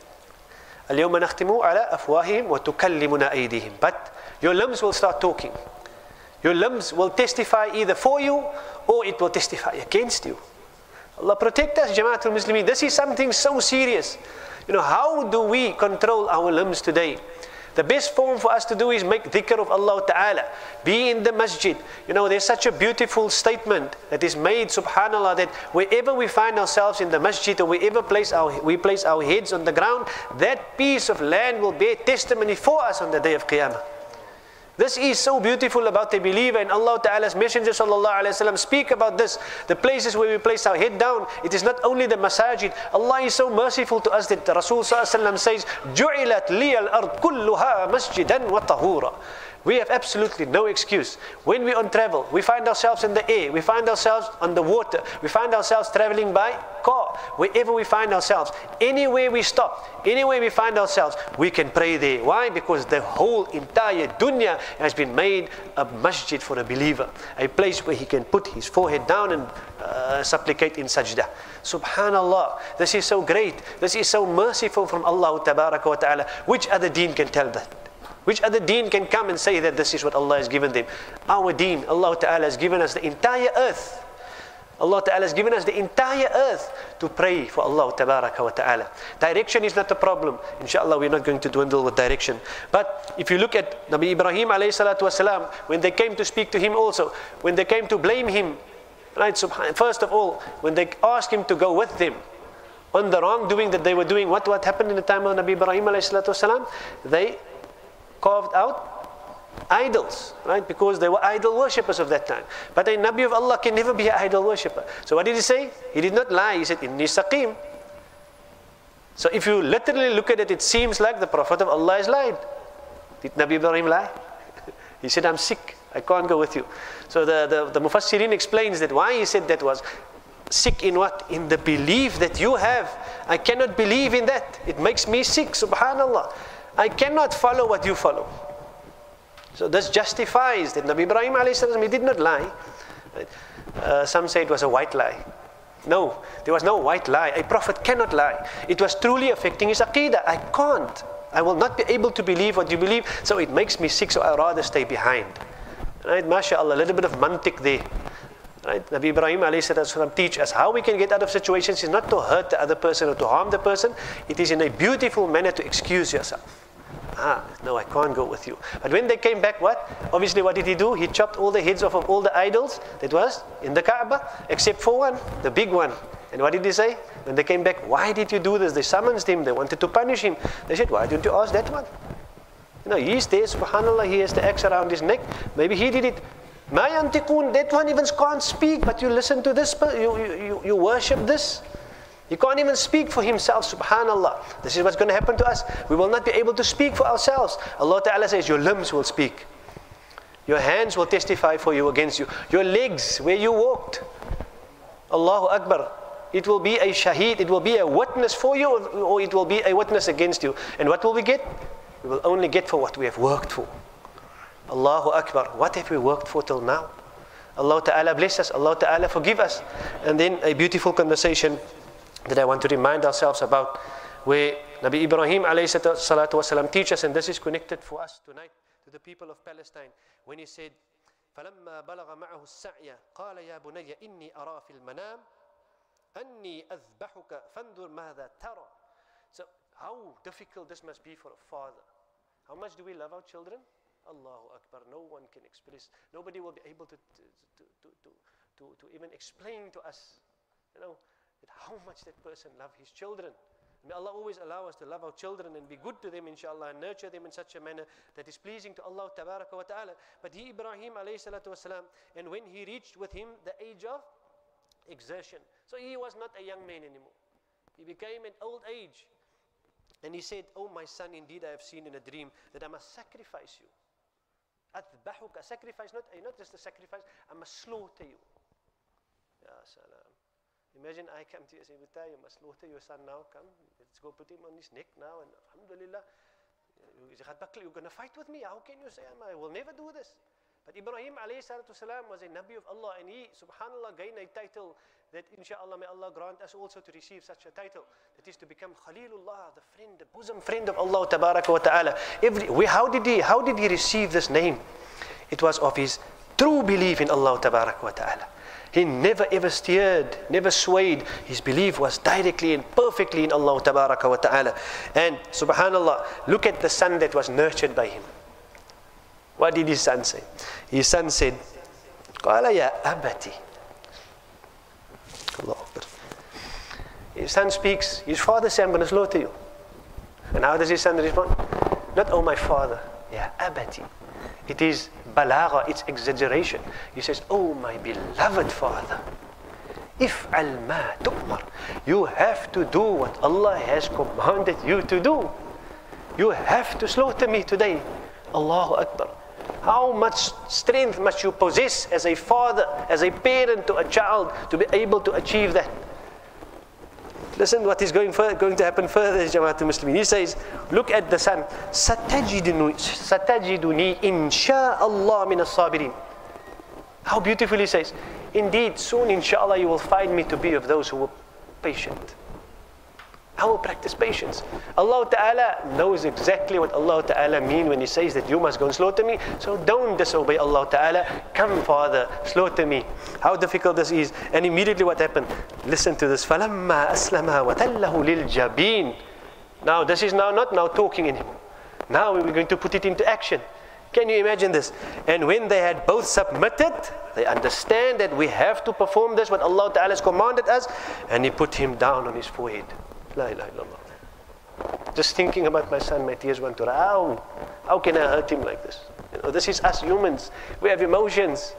اليوم نختم على أفواههم وتكلمنا أيديهم. But your limbs will start talking. Your limbs will testify either for you or it will testify against you. Allah protect us, Jamaatul Muslimin. This is something so serious. You know, how do we control our limbs today? The best form for us to do is make dhikr of Allah Ta'ala. Be in the masjid. You know, there's such a beautiful statement that is made, subhanAllah, that wherever we find ourselves in the masjid or wherever we place our heads on the ground, that piece of land will bear testimony for us on the day of Qiyamah. This is so beautiful about the believer, and Allah Ta'ala's Messenger Sallallahu Alaihi Wasallam speak about this. The places where we place our head down, it is not only the masajid. Allah is so merciful to us that Rasul Sallallahu Alaihi Wasallam says, جُعِلَتْ لِيَ الْأَرْض كُلُّهَا مَسْجِدًا وَطَهُورًا. We have absolutely no excuse. When we on travel, we find ourselves in the air, we find ourselves on the water, we find ourselves traveling by car, wherever we find ourselves, anywhere we stop, anywhere we find ourselves, we can pray there. Why? Because the whole entire dunya has been made a masjid for a believer, a place where he can put his forehead down and supplicate in sajdah. Subhanallah, this is so great, this is so merciful from Allah Tabaraka wa Ta'ala. Which other deen can tell that? Which other deen can come and say that this is what Allah has given them? Our deen, Allah Ta'ala has given us the entire earth. Allah Ta'ala has given us the entire earth to pray for Allah Tabaraka wa Ta'ala. Direction is not a problem. Inshallah, we're not going to dwindle with direction. But if you look at Nabi Ibrahim alayhi salatu wasalam, when they came to speak to him also, when they came to blame him, right? First of all, when they asked him to go with them on the wrongdoing that they were doing, what happened in the time of Nabi Ibrahim alayhi salatu wasalam? They carved out idols, right? Because they were idol worshippers of that time. But a Nabi of Allah can never be an idol worshipper. So what did he say? He did not lie. He said, Inni saqim. So if you literally look at it, it seems like the Prophet of Allah has lied. Did Nabi Ibrahim lie? He said, I'm sick. I can't go with you. So the Mufassirin explains that why he said that was sick in what? In the belief that you have. I cannot believe in that. It makes me sick, subhanallah. I cannot follow what you follow. So this justifies that Nabi Ibrahim alayhi salam, he did not lie. Some say it was a white lie. No, there was no white lie. A prophet cannot lie. It was truly affecting his aqidah. I can't. I will not be able to believe what you believe, so it makes me sick, so I'd rather stay behind. Right, mashallah, a little bit of mantiq there. Right? Nabi Ibrahim alayhi salam teach us how we can get out of situations is not to hurt the other person or to harm the person. It is in a beautiful manner to excuse yourself. No, I can't go with you. But when they came back, what? Obviously, what did he do? He chopped all the heads off of all the idols that was in the Kaaba, except for one, the big one. And what did he say? When they came back, why did you do this? They summoned him. They wanted to punish him. They said, why didn't you ask that one? You know, he's there, subhanAllah, he has the axe around his neck. Maybe he did it. Ma yantiqun, that one even can't speak, but you listen to this, you worship this. He can't even speak for himself, subhanallah. This is what's going to happen to us. We will not be able to speak for ourselves. Allah Ta'ala says, your limbs will speak. Your hands will testify for you against you. Your legs, where you walked. Allahu Akbar. It will be a shaheed, it will be a witness for you, or it will be a witness against you. And what will we get? We will only get for what we have worked for. Allahu Akbar. What have we worked for till now? Allah Ta'ala bless us. Allah Ta'ala forgive us. And then a beautiful conversation that I want to remind ourselves about, where Nabi Ibrahim alayhi salatu wasalam teaches us, and this is connected for us tonight to the people of Palestine, when he said, فَلَمَّا بَلَغَ مَعَهُ السَّعْيَ قَالَ يَا بُنَيَّ إِنِّي أَرَى فِي الْمَنَامِ أَنِّي أَذْبَحُكَ فَانْظُرْ مَاذَا تَرَى. So how difficult this must be for a father. How much do we love our children? Allahu Akbar. No one can express. Nobody will be able to even explain to us, you know, that how much that person loves his children. May Allah always allow us to love our children and be good to them, inshallah, and nurture them in such a manner that is pleasing to Allah Tabaraka wa Ta'ala. But he, Ibrahim alayhi salatu wasalam, and when he reached with him the age of exertion, so he was not a young man anymore. He became an old age. And he said, "Oh my son, indeed I have seen in a dream that I must sacrifice you. Adbahuka, sacrifice, not just a sacrifice, I must slaughter you." Ya salam. Imagine I come to you and say, "Buta, you must slaughter your son now, come, let's go put him on his neck now, and alhamdulillah, you're going to fight with me? How can you say, I will never do this?" But Ibrahim alayhi salatu salam was a Nabi of Allah, and he, subhanallah, gained a title that inshallah may Allah grant us also to receive such a title, that is to become Khalilullah, the friend, the bosom friend of Allah tabaraka wa ta'ala. How did he receive this name? It was of his true belief in Allah tabaraka wa ta'ala. He never ever steered, never swayed. His belief was directly and perfectly in Allah tabaraka wa ta'ala. And subhanallah, look at the son that was nurtured by him. What did his son say? His son said, "Qala ya abati." Allah Akbar. His son speaks. His father says, "I'm going to slaughter you." And how does his son respond? Not, "Oh my father." Ya abati. It is balagha, it's exaggeration. He says, "Oh my beloved father, if'al ma tu'mar." You have to do what Allah has commanded you to do. You have to slaughter me today. Allahu Akbar. How much strength must you possess as a father, as a parent to a child, to be able to achieve that? Listen what is going to happen further, Jamaatul Muslimin. He says, look at the son. Satajiduni insha'Allah min as-sabirin. How beautifully he says, indeed, soon inshallah you will find me to be of those who were patient. I will practice patience. Allah Ta'ala knows exactly what Allah Ta'ala means when He says that you must go and slaughter me. So don't disobey Allah Ta'ala. Come, Father, slaughter me. How difficult this is. And immediately what happened? Listen to this. فَلَمَّا أَسْلَمَا وَتَلَّهُ لِلْجَبِينَ. Now this is not now talking anymore. Now we're going to put it into action. Can you imagine this? And when they had both submitted, they understand that we have to perform this, what Allah Ta'ala has commanded us, and He put him down on his forehead. La ilaha illallah. Just thinking about my son, my tears want to run. How can I hurt him like this? This is us humans. We have emotions.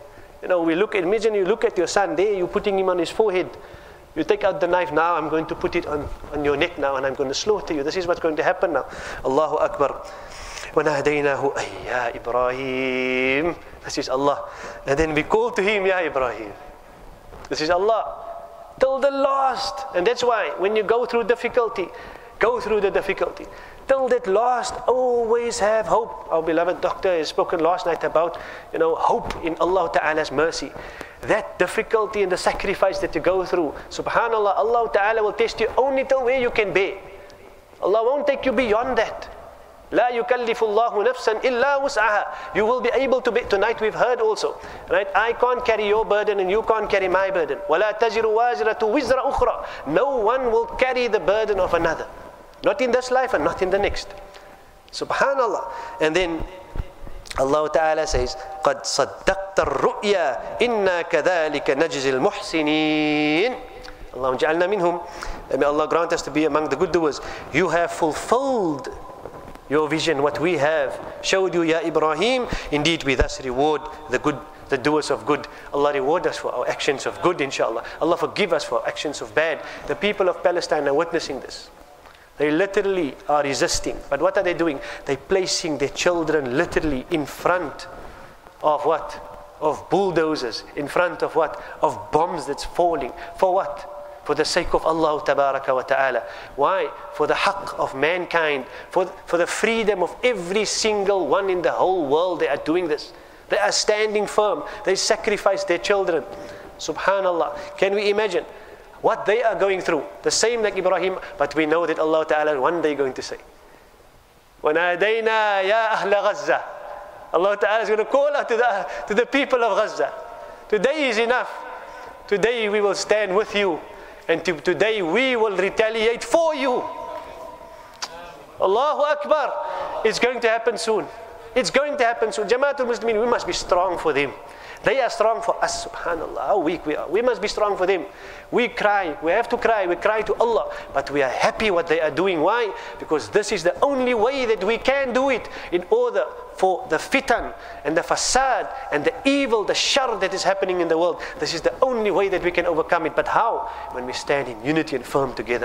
Imagine you look at your son there, you're putting him on his forehead. You take out the knife now, I'm going to put it on your neck now, and I'm going to slaughter you. This is what's going to happen now. Allahu Akbar. وَنَهْدَيْنَاهُ أَيْ يَا إِبْرَاهِيمُ. This is Allah. And then we call to him, Ya Ibrahim. This is Allah. Till the last. And that's why when you go through difficulty, go through the difficulty. Till that last, always have hope. Our beloved doctor has spoken last night about, hope in Allah Ta'ala's mercy. That difficulty and the sacrifice that you go through, subhanallah, Allah Ta'ala will test you only till where you can bear. Allah won't take you beyond that. لا يكلف الله نفسا إلا وسعها. You will be able to bear. Tonight we've heard also, right? I can't carry your burden and you can't carry my burden. ولا تزر وازرة وزر أخرى. No one will carry the burden of another. Not in this life and not in the next. Subhanallah. And then Allah Ta'ala says, قد صدقت الرؤيا إنا كذلك نجزي المحسنين. اللهم جعلنا منهم. May Allah grant us to be among the good doers. You have fulfilled your vision, what we have showed you, Ya Ibrahim. Indeed, we thus reward the doers of good. Allah reward us for our actions of good, inshallah. Allah forgive us for our actions of bad. The people of Palestine are witnessing this. They literally are resisting. But what are they doing? They're placing their children literally in front of what? Of bulldozers. In front of what? Of bombs that's falling. For what? For the sake of Allah Tabaraka wa Ta'ala. Why? For the haqq of mankind. For the freedom of every single one in the whole world. They are doing this. They are standing firm. They sacrifice their children. Subhanallah. Can we imagine what they are going through? The same like Ibrahim, but we know that Allah Ta'ala one day going to say, وَنَادَيْنَا يَا أَهْلَ غَزَّةِ. Allah Ta'ala is going to call out to the people of Gaza. Today is enough. Today we will stand with you. And today we will retaliate for you. Allahu Akbar. It's going to happen soon. It's going to happen soon. Jamaatul Muslimin, we must be strong for them. They are strong for us, subhanallah, how weak we are. We must be strong for them. We cry, we have to cry, we cry to Allah. But we are happy what they are doing. Why? Because this is the only way that we can do it in order for the fitan and the fasad and the evil, the shar that is happening in the world. This is the only way that we can overcome it. But how? When we stand in unity and firm together.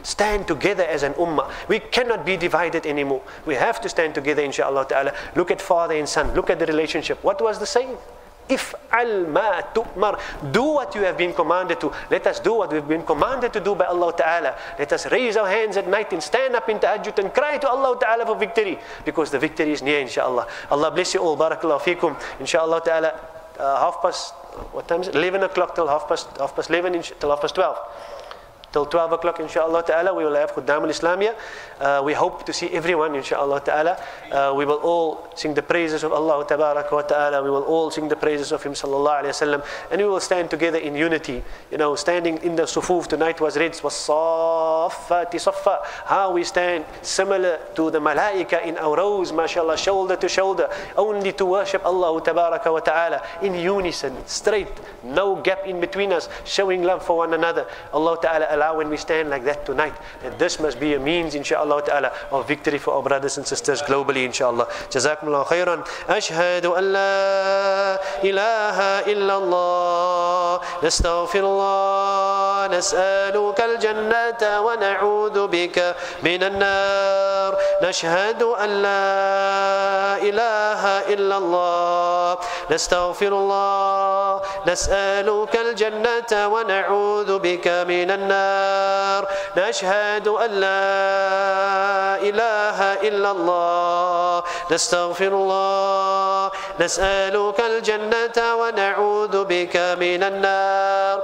stand together as an ummah. We cannot be divided anymore. We have to stand together, inshallah ta'ala. Look at father and son. Look at the relationship. What was the saying? If'al ma tu'mar. Do what you have been commanded to. Let us do what we've been commanded to do by Allah Ta'ala. Let us raise our hands at night and stand up in tahajjud and cry to Allah Ta'ala for victory, because the victory is near, inshallah. Allah bless you all. Barakallahu feekum. Inshallah Ta'ala, half past, what time is it? 11 o'clock till half past 11, till half past 12. Till 12 o'clock, inshallah ta'ala, we will have Khuddam al-Islamiyya. We hope to see everyone, inshallah ta'ala. We will all sing the praises of Allah tabaraka wa ta'ala. We will all sing the praises of Him sallallahu alayhi wa sallam. And we will stand together in unity. You know, standing in the sufuf tonight was read, was-saffati saffa. How we stand similar to the malaika in our rows, mashallah, shoulder to shoulder, only to worship Allah tabaraka wa ta'ala in unison, straight, no gap in between us, showing love for one another. Allah ta'ala allow when we stand like that tonight, that this must be a means, inshallah ta'ala, of victory for our brothers and sisters globally, inshallah. Jazakumullah khairan. Ashhadu an la ilaha illallah, nastaghfirullah, nas'aluka al-jannata wa na'udhu bika minan nar. Nashhadu an la ilaha illallah, nastaghfirullah, nas'aluka al-jannata wa na'udhu bika minan nar. نشهد أن لا إله إلا الله نستغفر الله نسألك الجنة ونعوذ بك من النار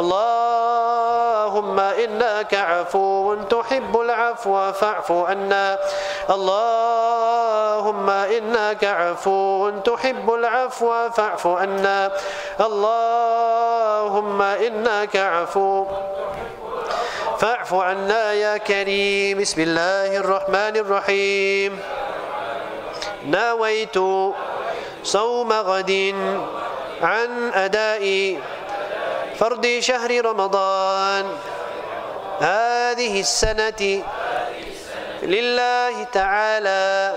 اللهم إنك عفو تحب العفو فاعف عنا اللهم إنك عفو تحب العفو فاعف عنا اللهم إنك عفو فاعف عنا يا كريم بسم الله الرحمن الرحيم نويت صوم غد عن أداء فرض شهر رمضان هذه السنة لله تعالى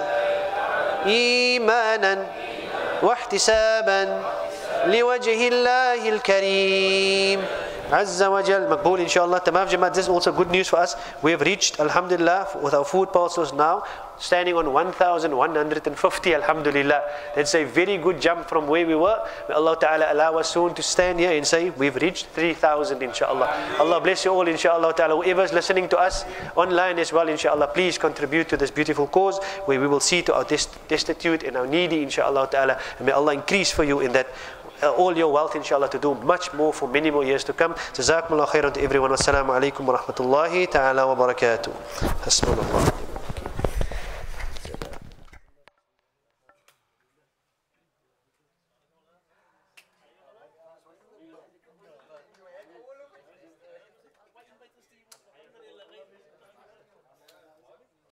إيمانا واحتسابا لوجه الله الكريم عز وجل مقبول inshallah. Tamam Jamaat, this is also good news for us. We have reached, alhamdulillah, with our food parcels now, standing on 1,150, alhamdulillah. That's a very good jump from where we were. May Allah Ta'ala allow us soon to stand here and say, we've reached 3,000, inshallah. Allah bless you all, inshallah Ta'ala. Whoever is listening to us online as well, inshallah, please contribute to this beautiful cause, where we will see to our destitute and our needy, inshallah Ta'ala. And may Allah increase for you in that. All your wealth, inshallah, to do much more for many more years to come. Jazakumullah khairan to everyone. Wassalamu alaikum wa rahmatullahi ta'ala wa barakatuh. Hasbunallah.